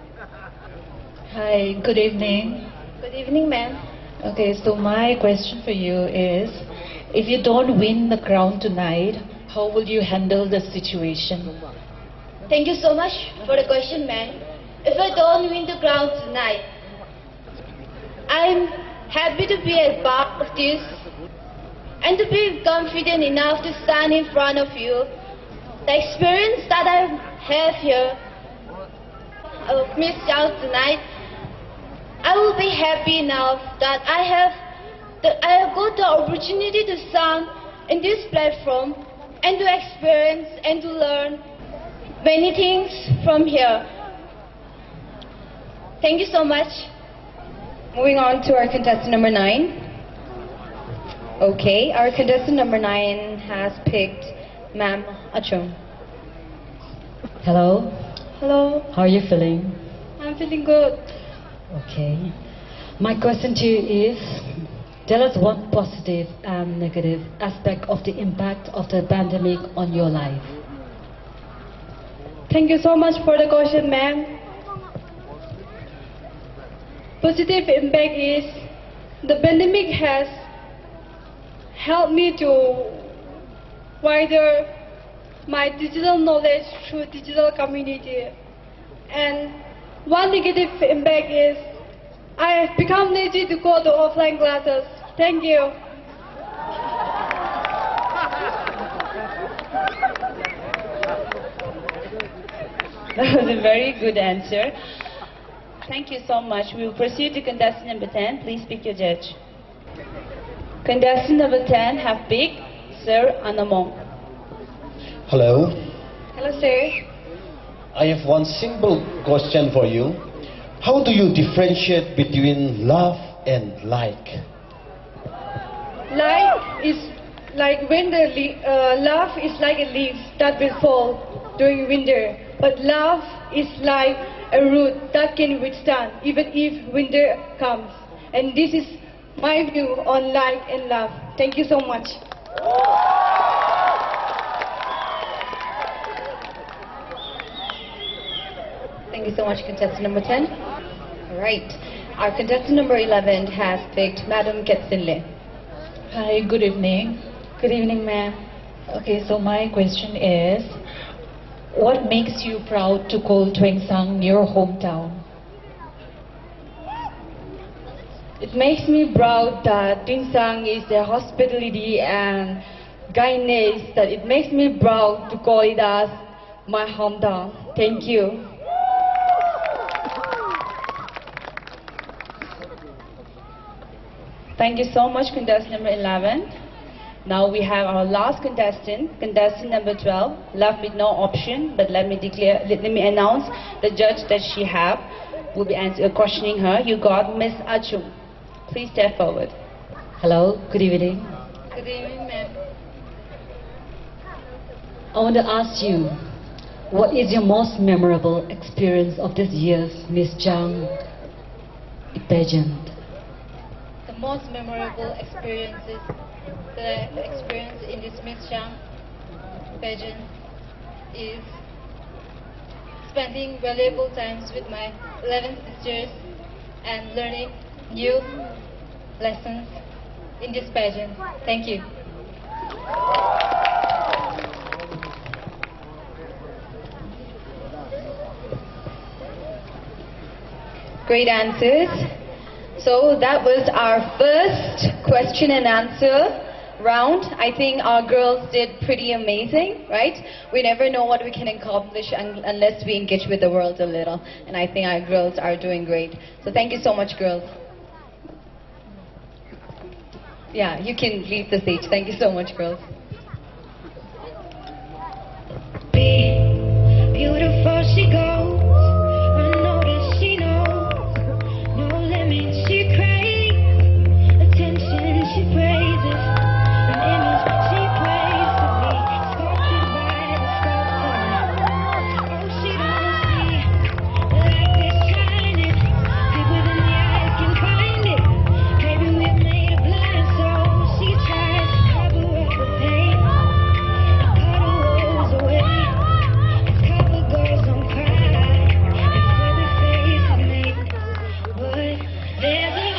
Hi, good evening. Good evening, ma'am. Okay, so my question for you is, if you don't win the crown tonight, how will you handle the situation? Thank you so much for the question, ma'am. If I don't win the crown tonight, I'm happy to be a part of this and to be confident enough to stand in front of you. The experience that I have here of Miss Jang tonight, I will be happy enough that I have got the opportunity to stand in this platform and to experience and to learn many things from here. Thank you so much. Moving on to our contestant number 9. Okay, our contestant number 9 has picked Ma'am Achum. Hello. Hello. How are you feeling? I'm feeling good. Okay. My question to you is, tell us one positive and negative aspect of the impact of the pandemic on your life. Thank you so much for the question, ma'am. Positive impact is the pandemic has helped me to widen my digital knowledge through digital community. And one negative impact is I have become lazy to go to offline classes. Thank you. That was a very good answer. Thank you so much. We will proceed to contestant number 10. Please pick your judge. Contestant number 10 have picked Sir Anamong. Hello. Hello, sir. I have one simple question for you. How do you differentiate between love and like? Like is like when the love is like a leaf that will fall during winter, but love is like a root that can withstand even if winter comes. And this is my view on like and love. Thank you so much. Thank you so much, contestant number 10. All right. Our contestant number 11 has picked Madam Ketsinle. Hi, good evening. Good evening, ma'am. Okay, so my question is, what makes you proud to call Twengsang your hometown? It makes me proud that Twengsang is the hospitality and kindness, that it makes me proud to call it as my hometown. Thank you. Thank you so much, contestant number 11. Now we have our last contestant, contestant number 12, left with no option, but let me announce the judge that she have will be questioning her. You got Miss Achum. Please step forward. Hello, good evening. Good evening, ma'am. I want to ask you, what is your most memorable experience of this year's Miss Chang pageant? The most memorable experiences that I experienced in this Miss Chang pageant is spending valuable times with my 11 sisters and learning new lessons in this pageant. Thank you. Great answers. So that was our first question and answer round. I think our girls did pretty amazing, right? We never know what we can accomplish unless we engage with the world a little. And I think our girls are doing great. So thank you so much, girls. Yeah, you can leave the stage. Thank you so much, girls. Beautiful she goes, unnoticed she knows, no limits she craves, attention she praises, an image she prays to be sculpted by the sculptor. Oh, she don't see the light that's shining, deep within the eyes can find it. Maybe we're made of blind souls. She tries to cover up the pain, cut her woes away. Girls don't cry, and pretty faces make, but there's a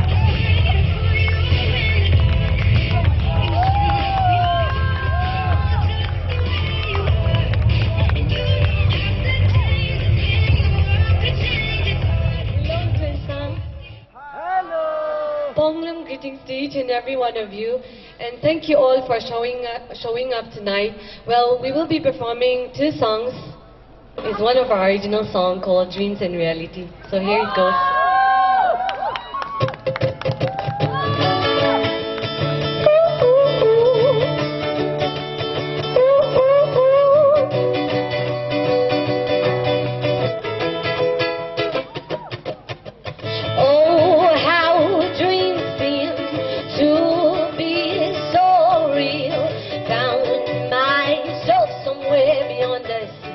Warm greetings to each and every one of you, and thank you all for showing up tonight. Well, we will be performing two songs. It's one of our original song called Dreams and Reality. So here it goes. oh, how dreams seem to be so real. Found myself somewhere beyond the sea.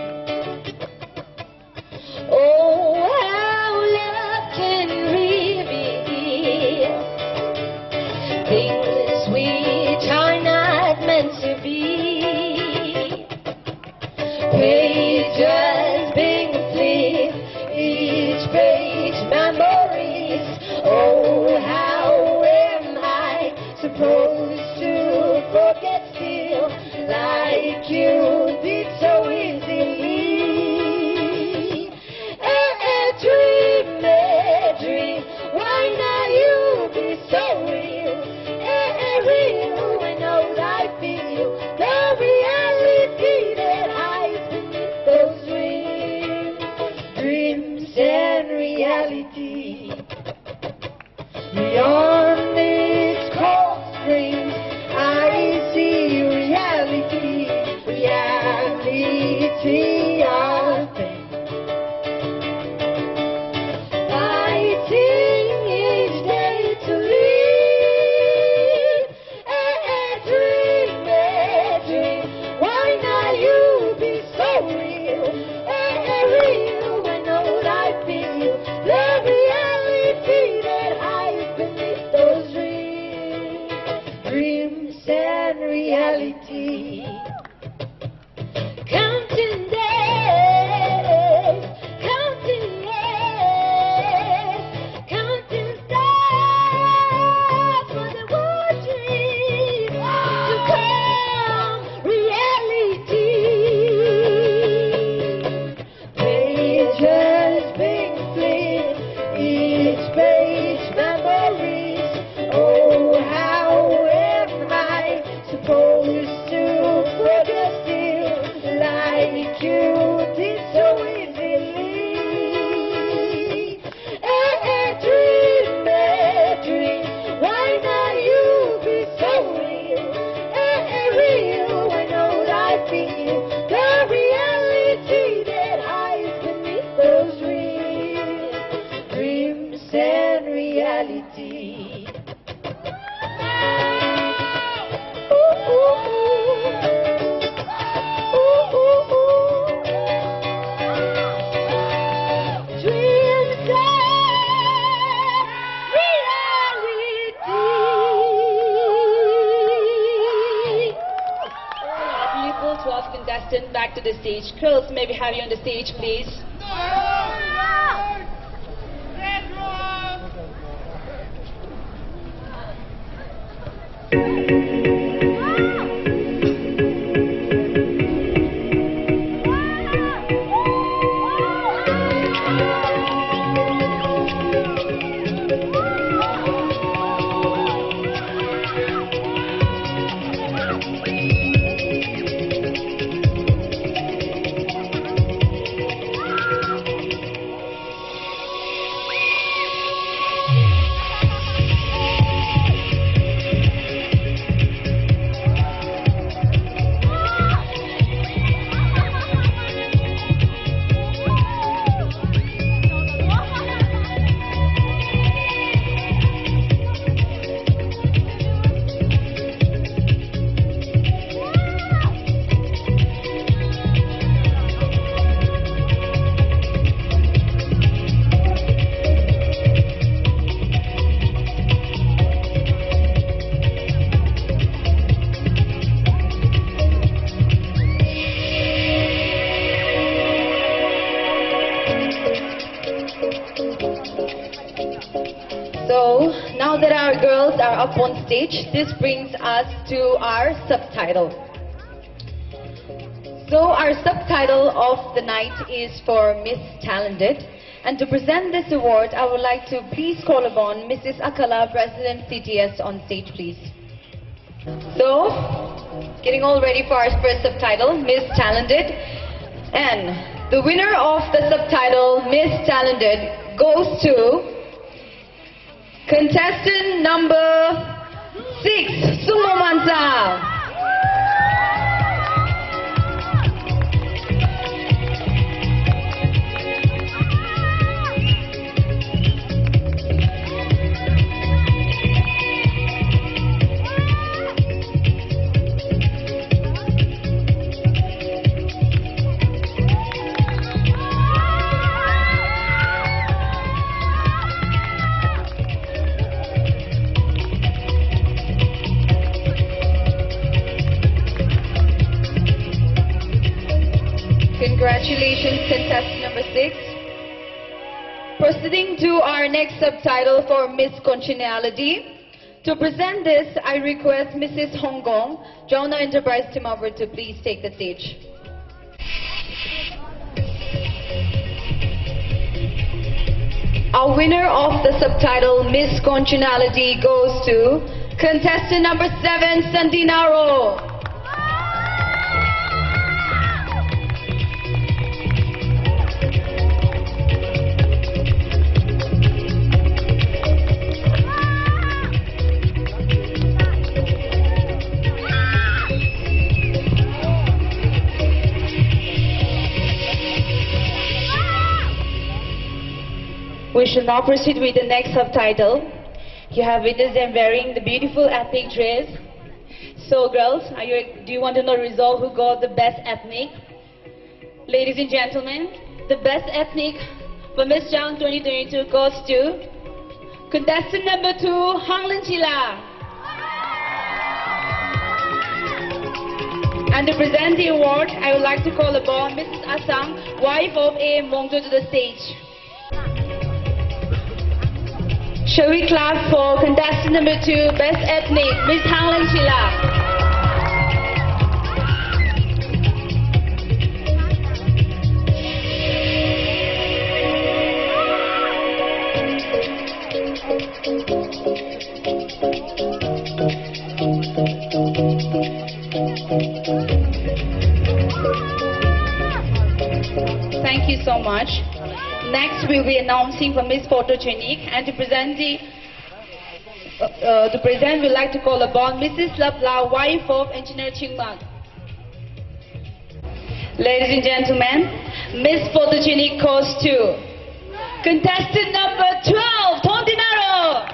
Oh, how love can reveal things which are not meant to be. Pages being flipped, each page memories. Oh, how am I supposed to forget still, like you did so easily? Dream, why not you be so real? Real when all I feel, the reality that hides beneath those dreams. Dreams and reality. Beyond these cold dreams, I see reality. Reality of things. Each day to live a dream. Why not you be so real? Real when all I feel, the reality that hides beneath those dreams. Dreams and reality. Counting days, of contestant back to the stage. Girls, may we have you on the stage, please? So, now that our girls are up on stage, this brings us to our subtitle. So, our subtitle of the night is for Miss Talented. And to present this award, I would like to please call upon Mrs. Akala, President CTS, on stage, please. So, getting all ready for our first subtitle, Miss Talented. And the winner of the subtitle, Miss Talented, goes to contestant number 6, Sumo Mansa. Congratulations, contestant number 6. Proceeding to our next subtitle for Miss Congeniality. To present this, I request Mrs. Hong Kong, Jonah Enterprise team over to please take the stage. Our winner of the subtitle Miss Congeniality goes to contestant number 7, Sandinaro. We shall now proceed with the next subtitle. You have witnessed them wearing the beautiful ethnic dress. So girls, do you want to know the result who got the best ethnic? Ladies and gentlemen, the best ethnic for Miss Chang 2022 goes to contestant number 2, Hanglin Chila. And to present the award, I would like to call upon Mrs. Asang, wife of A. Mongjo, to the stage. Shall we clap for contestant number 2, Best Ethnic, Miss Hanglin Chila. Thank you so much. Next, we'll be announcing for Miss Photogenic, and to present we'd like to call upon Mrs. Lapla, wife of Engineer Chingmak. Ladies and gentlemen, Miss Photogenic goes to contestant number 12, Tondinaro.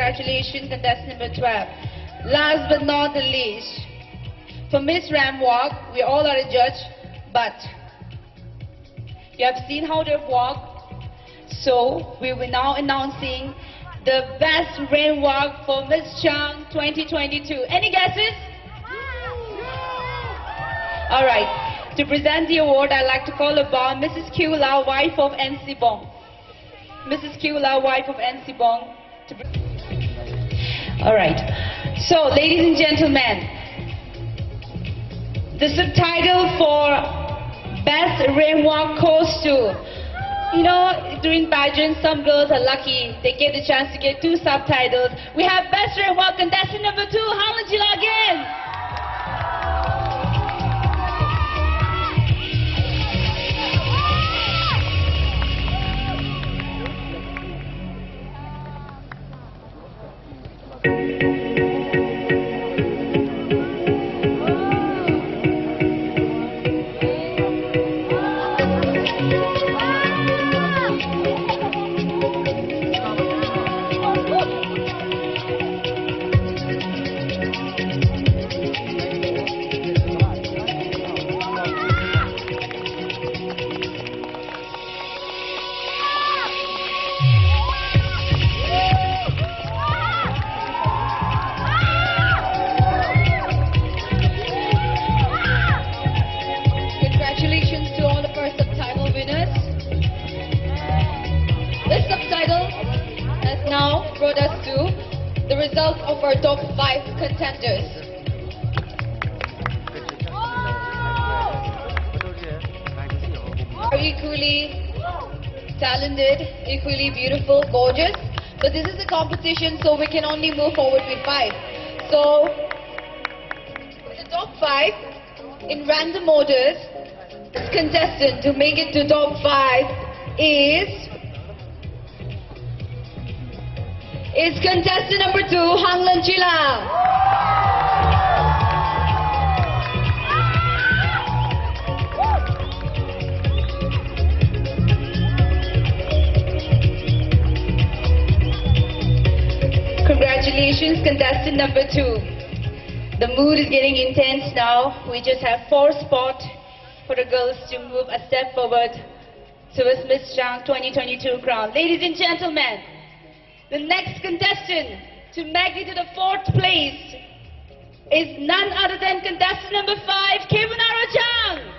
congratulations, contestant number 12. Last but not the least, for Miss Ram Walk, we all are a judge, but you have seen how they walk, so we will now announcing the best rain walk for Miss Chang 2022. Any guesses? Alright, to present the award, I'd like to call upon Mrs. Q La, wife of NC Bong. Mrs. Q La, wife of NC Bong. Alright, so ladies and gentlemen, the subtitle for Best Rain Walk goes to, you know, during pageants, some girls are lucky. They get the chance to get 2 subtitles. We have Best Rain Walk contestant number 2, Halanjila again. Brought us to the results of our top 5 contenders. Are equally talented, equally beautiful, gorgeous, but this is a competition, so we can only move forward with 5. So, the top 5 in random orders, this contestant to make it to top 5 is contestant number 2, Halanjila. Congratulations, contestant number 2. The mood is getting intense now. We just have 4 spots for the girls to move a step forward towards Miss Chang 2022 crown. Ladies and gentlemen, the next contestant to make it to the 4th place is none other than contestant number 5, Kevanara Chang.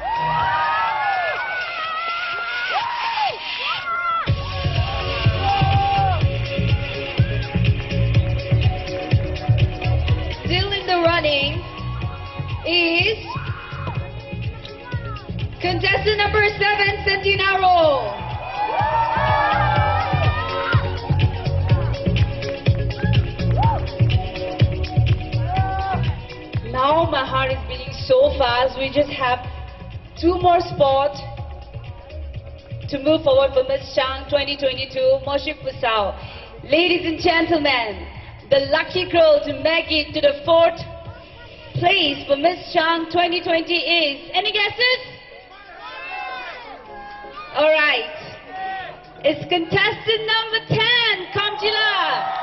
Still in the running is contestant number 7, Centinaro. Now my heart is beating so fast. We just have 2 more spots to move forward for Miss Chang 2022, Moshik Pusao. Ladies and gentlemen, the lucky girl to make it to the 4th place for Miss Chang 2020 is, any guesses? Alright, it's contestant number 10, Kamjila.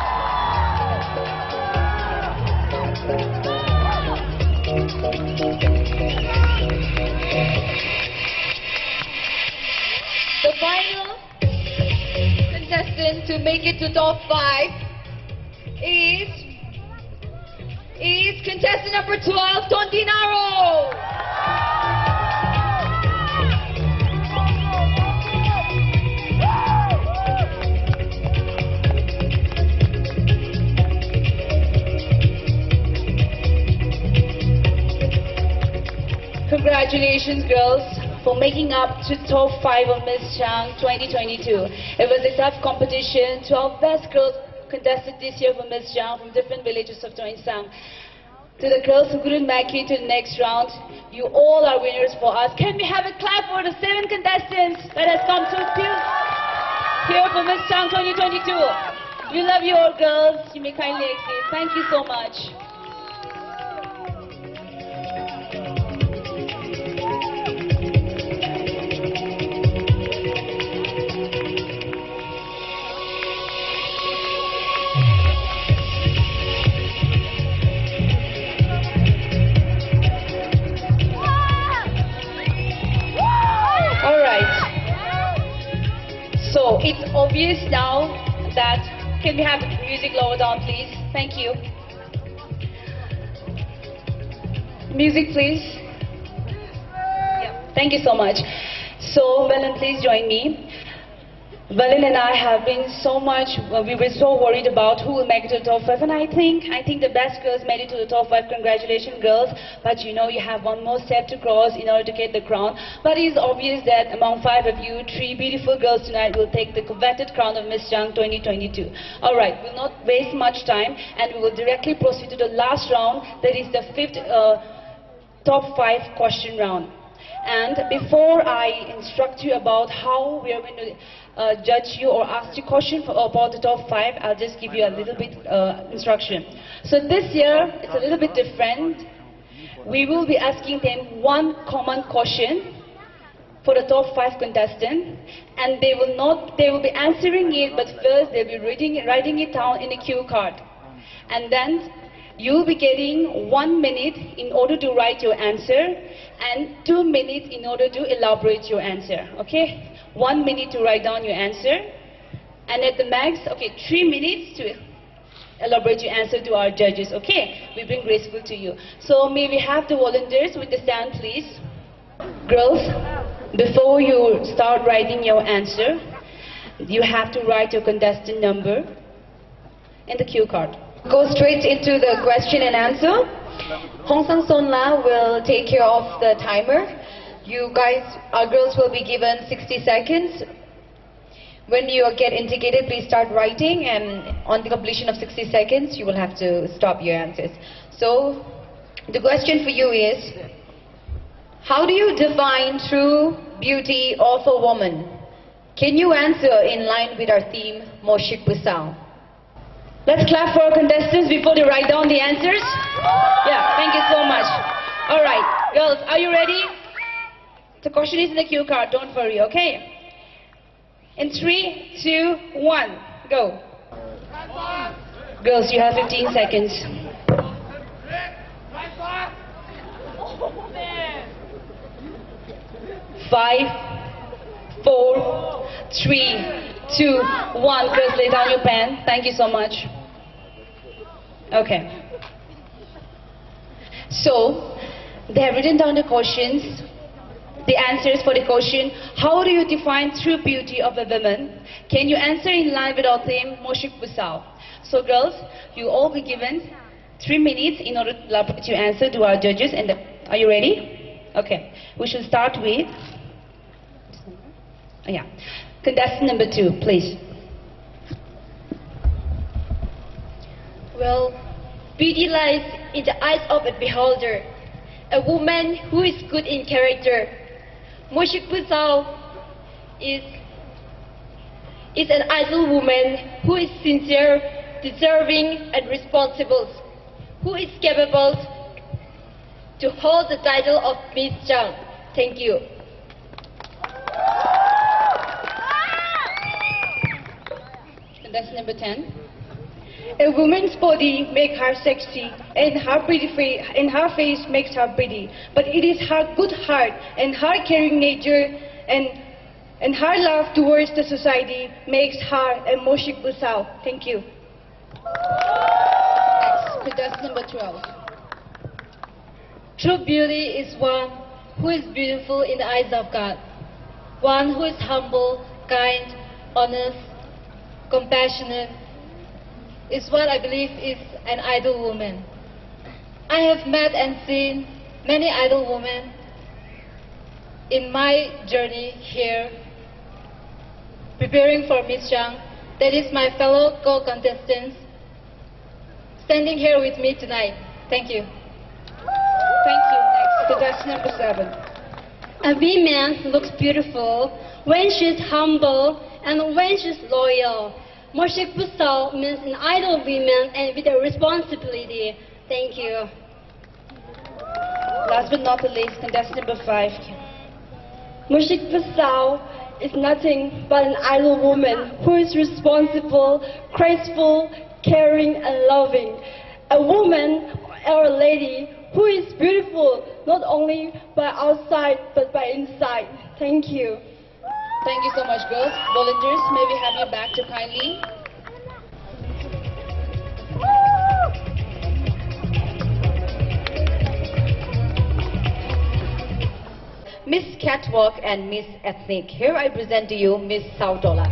The final contestant to make it to top 5 is contestant number 12, Tondinaro. Congratulations, girls, for making up to top 5 on Miss Chang 2022. It was a tough competition. 12 best girls contested this year for Miss Chang from different villages of Toinsang. To the girls who couldn't make it to the next round, you all are winners for us. Can we have a clap for the 7 contestants that has come to here for Miss Chang 2022? We love you all, girls. You may kindly exit. Thank you so much. So it's obvious now that, can we have the music lower down please? Thank you. Music please. Yeah, thank you so much. So Velen, please join me. Velen and I have been so much, we were so worried about who will make it to the top 5, and I think the best girls made it to the top 5. Congratulations girls, but you know you have one more step to cross in order to get the crown. But it is obvious that among 5 of you, 3 beautiful girls tonight will take the coveted crown of Miss Chang 2022. Alright, we'll not waste much time and we will directly proceed to the last round, that is the 5th top 5 question round. And before I instruct you about how we are going to judge you or ask you question about the top 5, I'll just give you a little bit instruction. So this year, it's a little bit different. We will be asking them one common question for the top 5 contestants, and they will be answering it, but first they'll be writing it down in a cue card. And then you'll be getting 1 minute in order to write your answer, and 2 minutes in order to elaborate your answer, okay? 1 minute to write down your answer, and at the max, okay, 3 minutes to elaborate your answer to our judges, okay? We've been graceful to you. So may we have the volunteers with the stand, please? Girls, before you start writing your answer, you have to write your contestant number in the cue card. Go straight into the question and answer. Hong Sang Sonla will take care of the timer. You guys, our girls will be given 60 seconds. When you get indicated, please start writing, and on the completion of 60 seconds, you will have to stop your answers. So, the question for you is, how do you define true beauty of a woman? Can you answer in line with our theme, Moshik Busao? Let's clap for our contestants before they write down the answers. Yeah, thank you so much. All right, girls, are you ready? The question is in the cue card, don't worry, okay? In 3, 2, 1, go. Girls, you have 15 seconds. 5, 4, 3, 2, 1. Girls, lay down your pen. Thank you so much. Okay. So, they have written down the questions, the answers for the question, how do you define true beauty of a woman? Can you answer in line with our theme, Moshik Busao? So girls, you all be given 3 minutes in order to elaborate your answer to our judges. And are you ready? Okay. We should start with, contestant number 2, please. Well, beauty lies in the eyes of a beholder, a woman who is good in character. Moshik Busao is an idle woman who is sincere, deserving and responsible, who is capable to hold the title of Miss Chang. Thank you. Contestant number 10. A woman's body makes her sexy, and her face makes her pretty. But it is her good heart and her caring nature and her love towards the society makes her a Moshik Busao. Thank you. Next, contestant number 12. True beauty is one who is beautiful in the eyes of God. One who is humble, kind, honest, compassionate, is what I believe is an idle woman. I have met and seen many idle women in my journey here, preparing for Miss Chang. That is my fellow co-contestants standing here with me tonight. Thank you. Thank you. Next, contestant number 7. A woman looks beautiful when she's humble and when she's loyal. Moshik Busao means an idle woman and with a responsibility. Thank you. Last but not the least, contestant number 5. Moshik Busao is nothing but an idle woman who is responsible, graceful, caring and loving. A woman or a lady who is beautiful not only by outside but by inside. Thank you. Thank you so much, girls. Volunteers, may we have you back to kindly? Miss Catwalk and Miss Ethnic. Here I present to you Miss Sautola.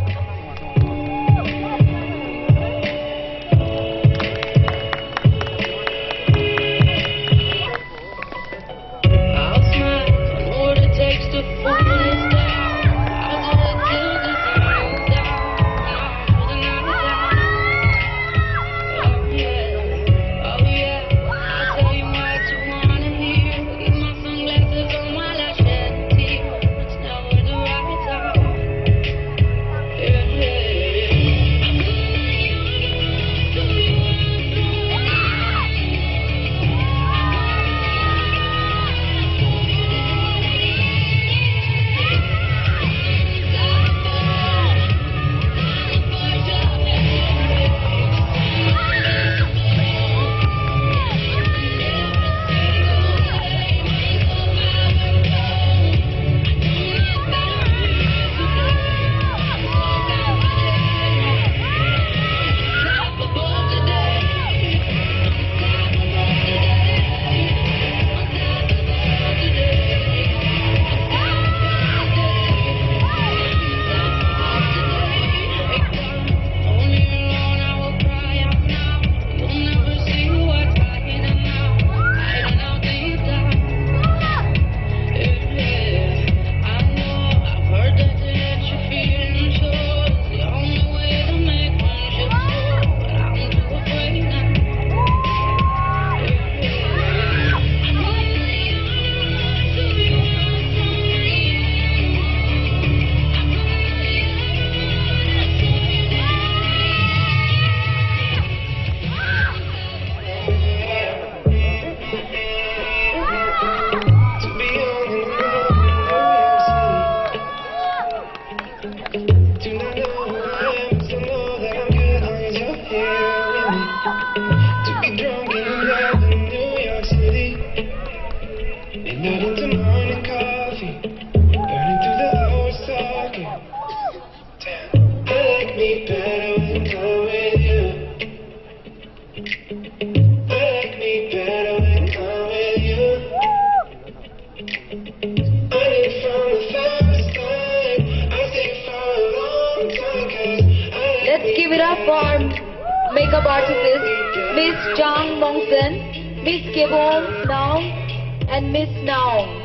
Makeup artists, Miss Jang Mongsen, Miss Kebom Naung, and Miss Naung.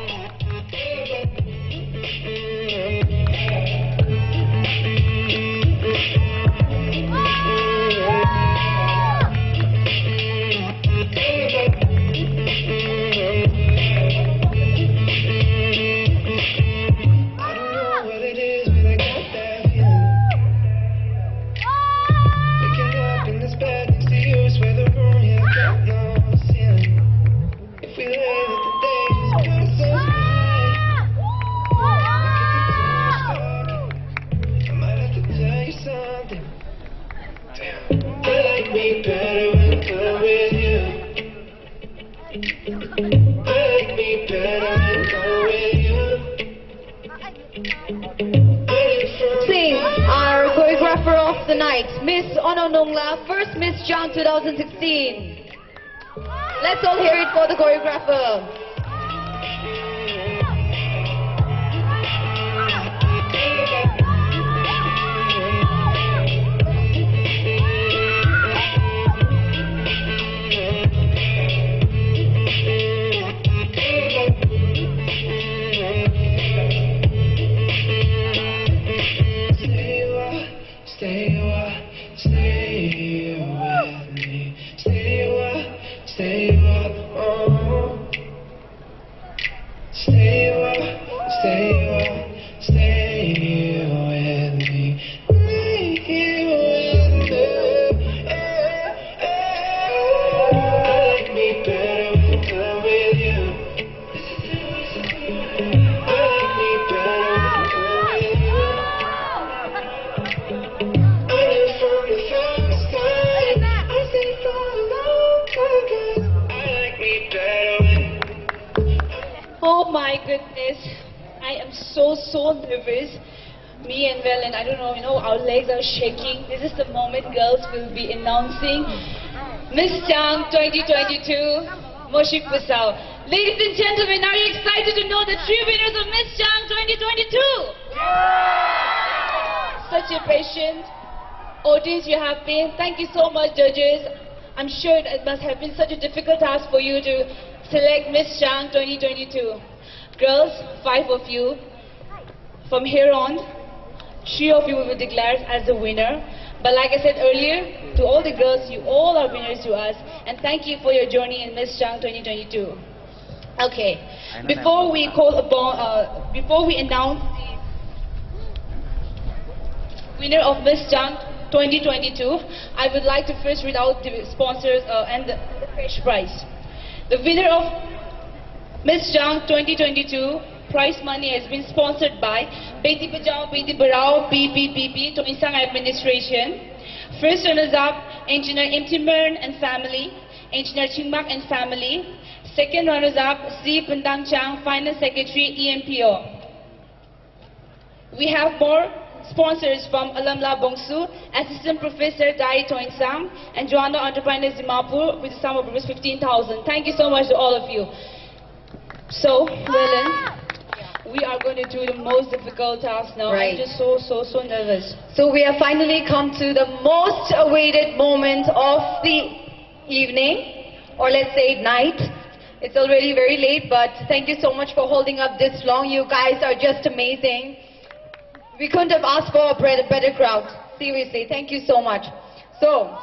Sing our choreographer of the night, Miss Ononungla, first Miss Jang 2016. Let's all hear it for the choreographer. Oh my goodness, I am so nervous. me and Velen, I don't know, our legs are shaking. This is the moment girls will be announcing Miss Chang 2022, Moshik Pusao. Ladies and gentlemen, are you excited to know the 3 winners of Miss Chang 2022? Such a patient audience you have been. Thank you so much, judges. I'm sure it must have been such a difficult task for you to select Miss Chang 2022. Girls, 5 of you. From here on, 3 of you will be declared as the winner. But like I said earlier, to all the girls, you all are winners to us. And thank you for your journey in Miss Chang 2022. Okay, before we announce the winner of Miss Chang 2022, I would like to first read out the sponsors and the cash prize. The winner of Miss Chang 2022 prize money has been sponsored by Beti Bachao Beti Padhao BPPP Toisang Administration. First runners-up, Engineer M. Timern and family, Engineer Chingmak and family. Second runners-up, C. Pandang Chang, Finance Secretary, EMPO. We have more sponsors from Alamla Bongsu, Assistant Professor Dai Toinsang, and Joanna Entrepreneurs Dimapur with a sum of 15,000. Thank you so much to all of you. So, Velen, we are going to do the most difficult task now. Right. I'm just so nervous. So we have finally come to the most awaited moment of the evening, or let's say night. It's already very late, but thank you so much for holding up this long. You guys are just amazing. We couldn't have asked for a better crowd. Seriously, thank you so much. So,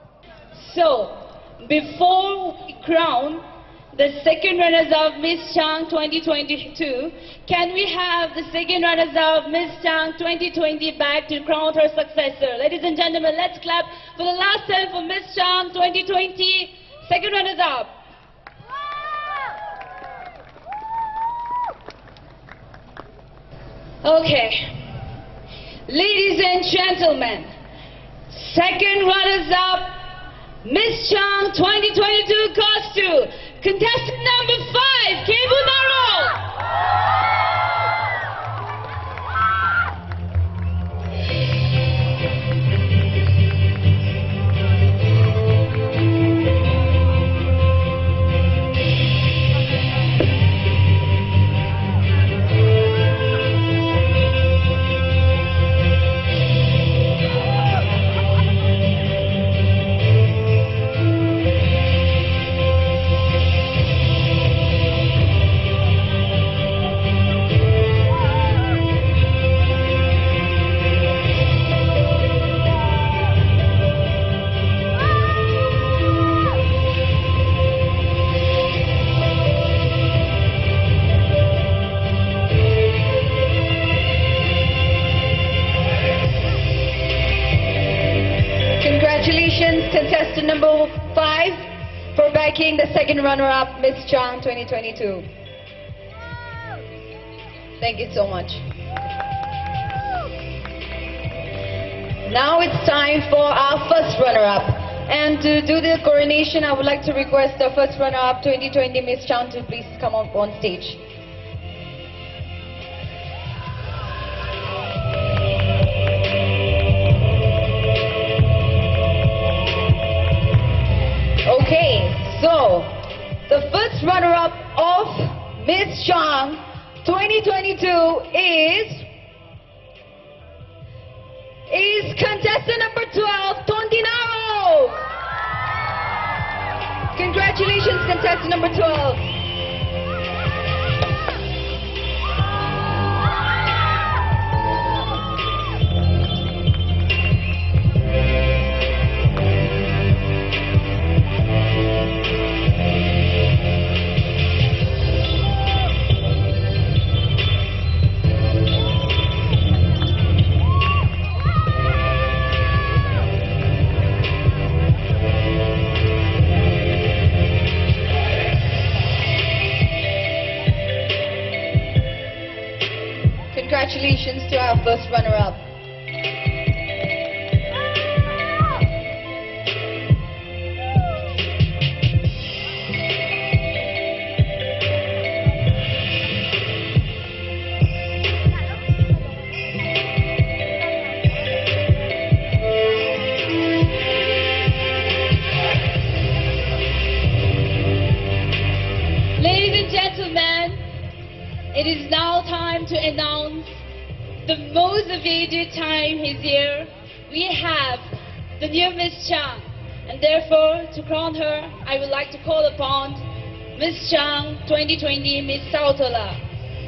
before we crown the second runners-up Miss Chang 2022, can we have the second runners-up Miss Chang 2020 back to crown her successor? Ladies and gentlemen, let's clap for the last time for Miss Chang 2020, second runners-up. Okay. Ladies and gentlemen, second runners-up Miss Chang 2022 goes to contestant number 5, Kebu Naro. Contestant number 5 for backing the second runner-up Miss Chang 2022. Thank you so much. Now it's time for our first runner-up. And to do the coronation, I would like to request the first runner-up 2020 Miss Chang to please come on stage. Okay, so the first runner-up of Miss Chang 2022 is contestant number 12, Tondinaro. Congratulations, contestant number 12. Congratulations to our first runner-up. announce the most awaited time is here. We have the new Miss Chang. And therefore, to crown her, I would like to call upon Miss Chang 2020, Miss Sautola.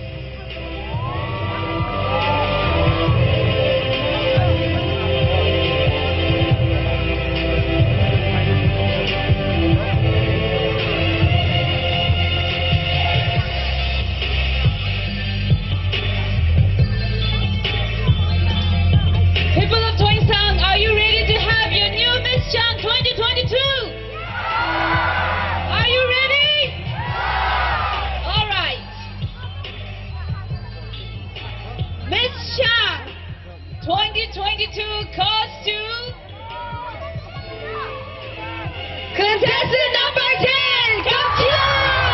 People of Toinsang, are you ready to have your new Miss Chang 2022? Are you ready? All right. Miss Chang 2022 costume. Contestant number 10, Kapchila!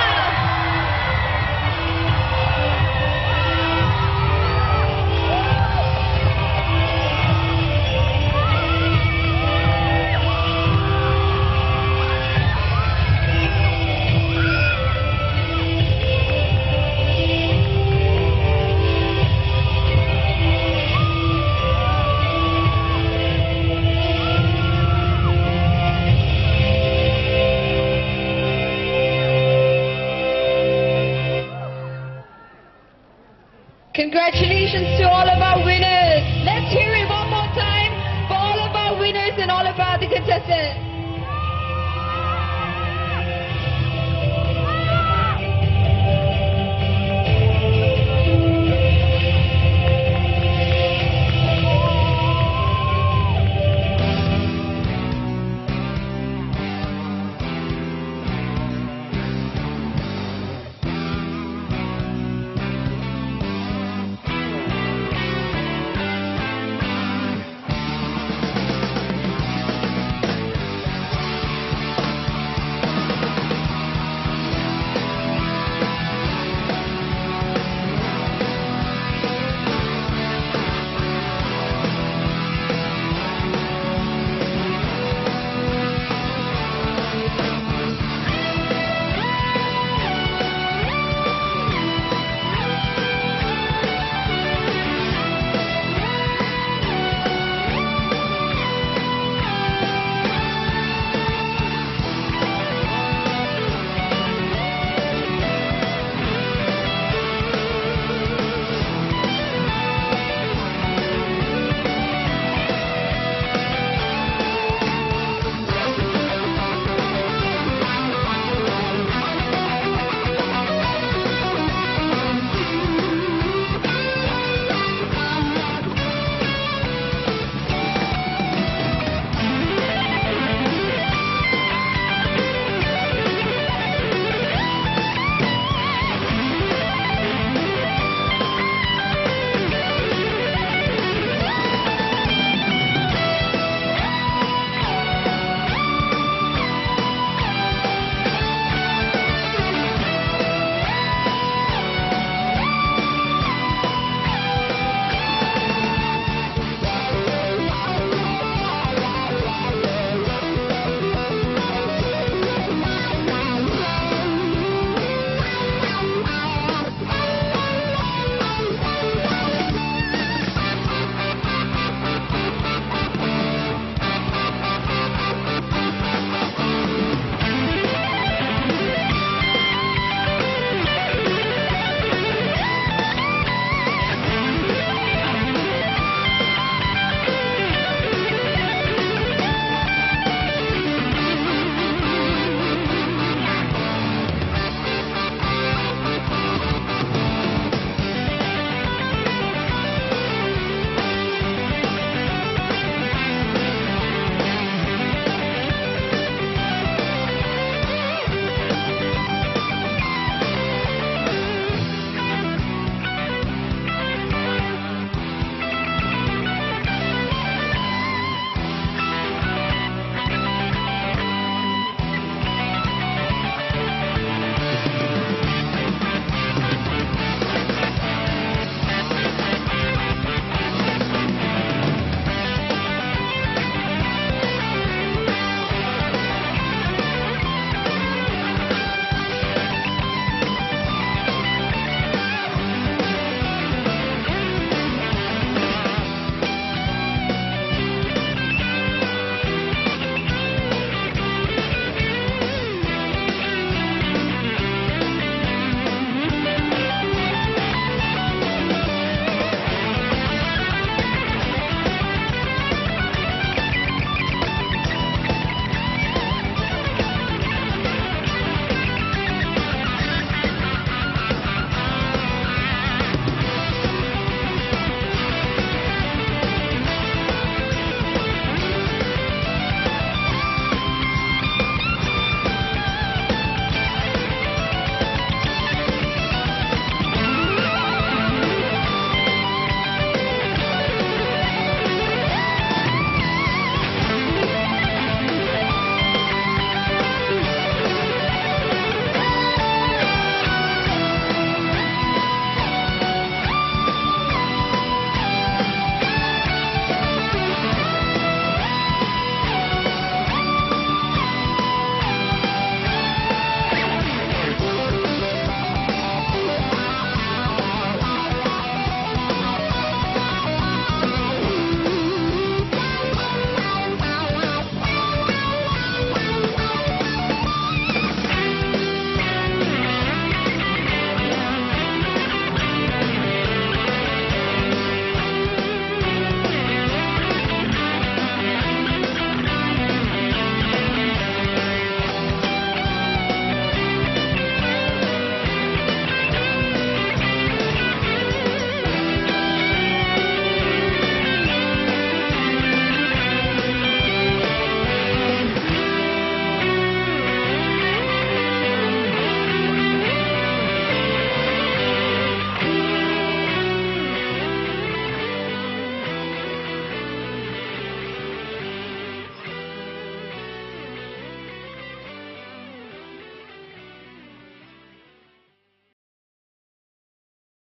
Congratulations to all of our winners. Let's hear it one more time for all of our winners and all of our contestants.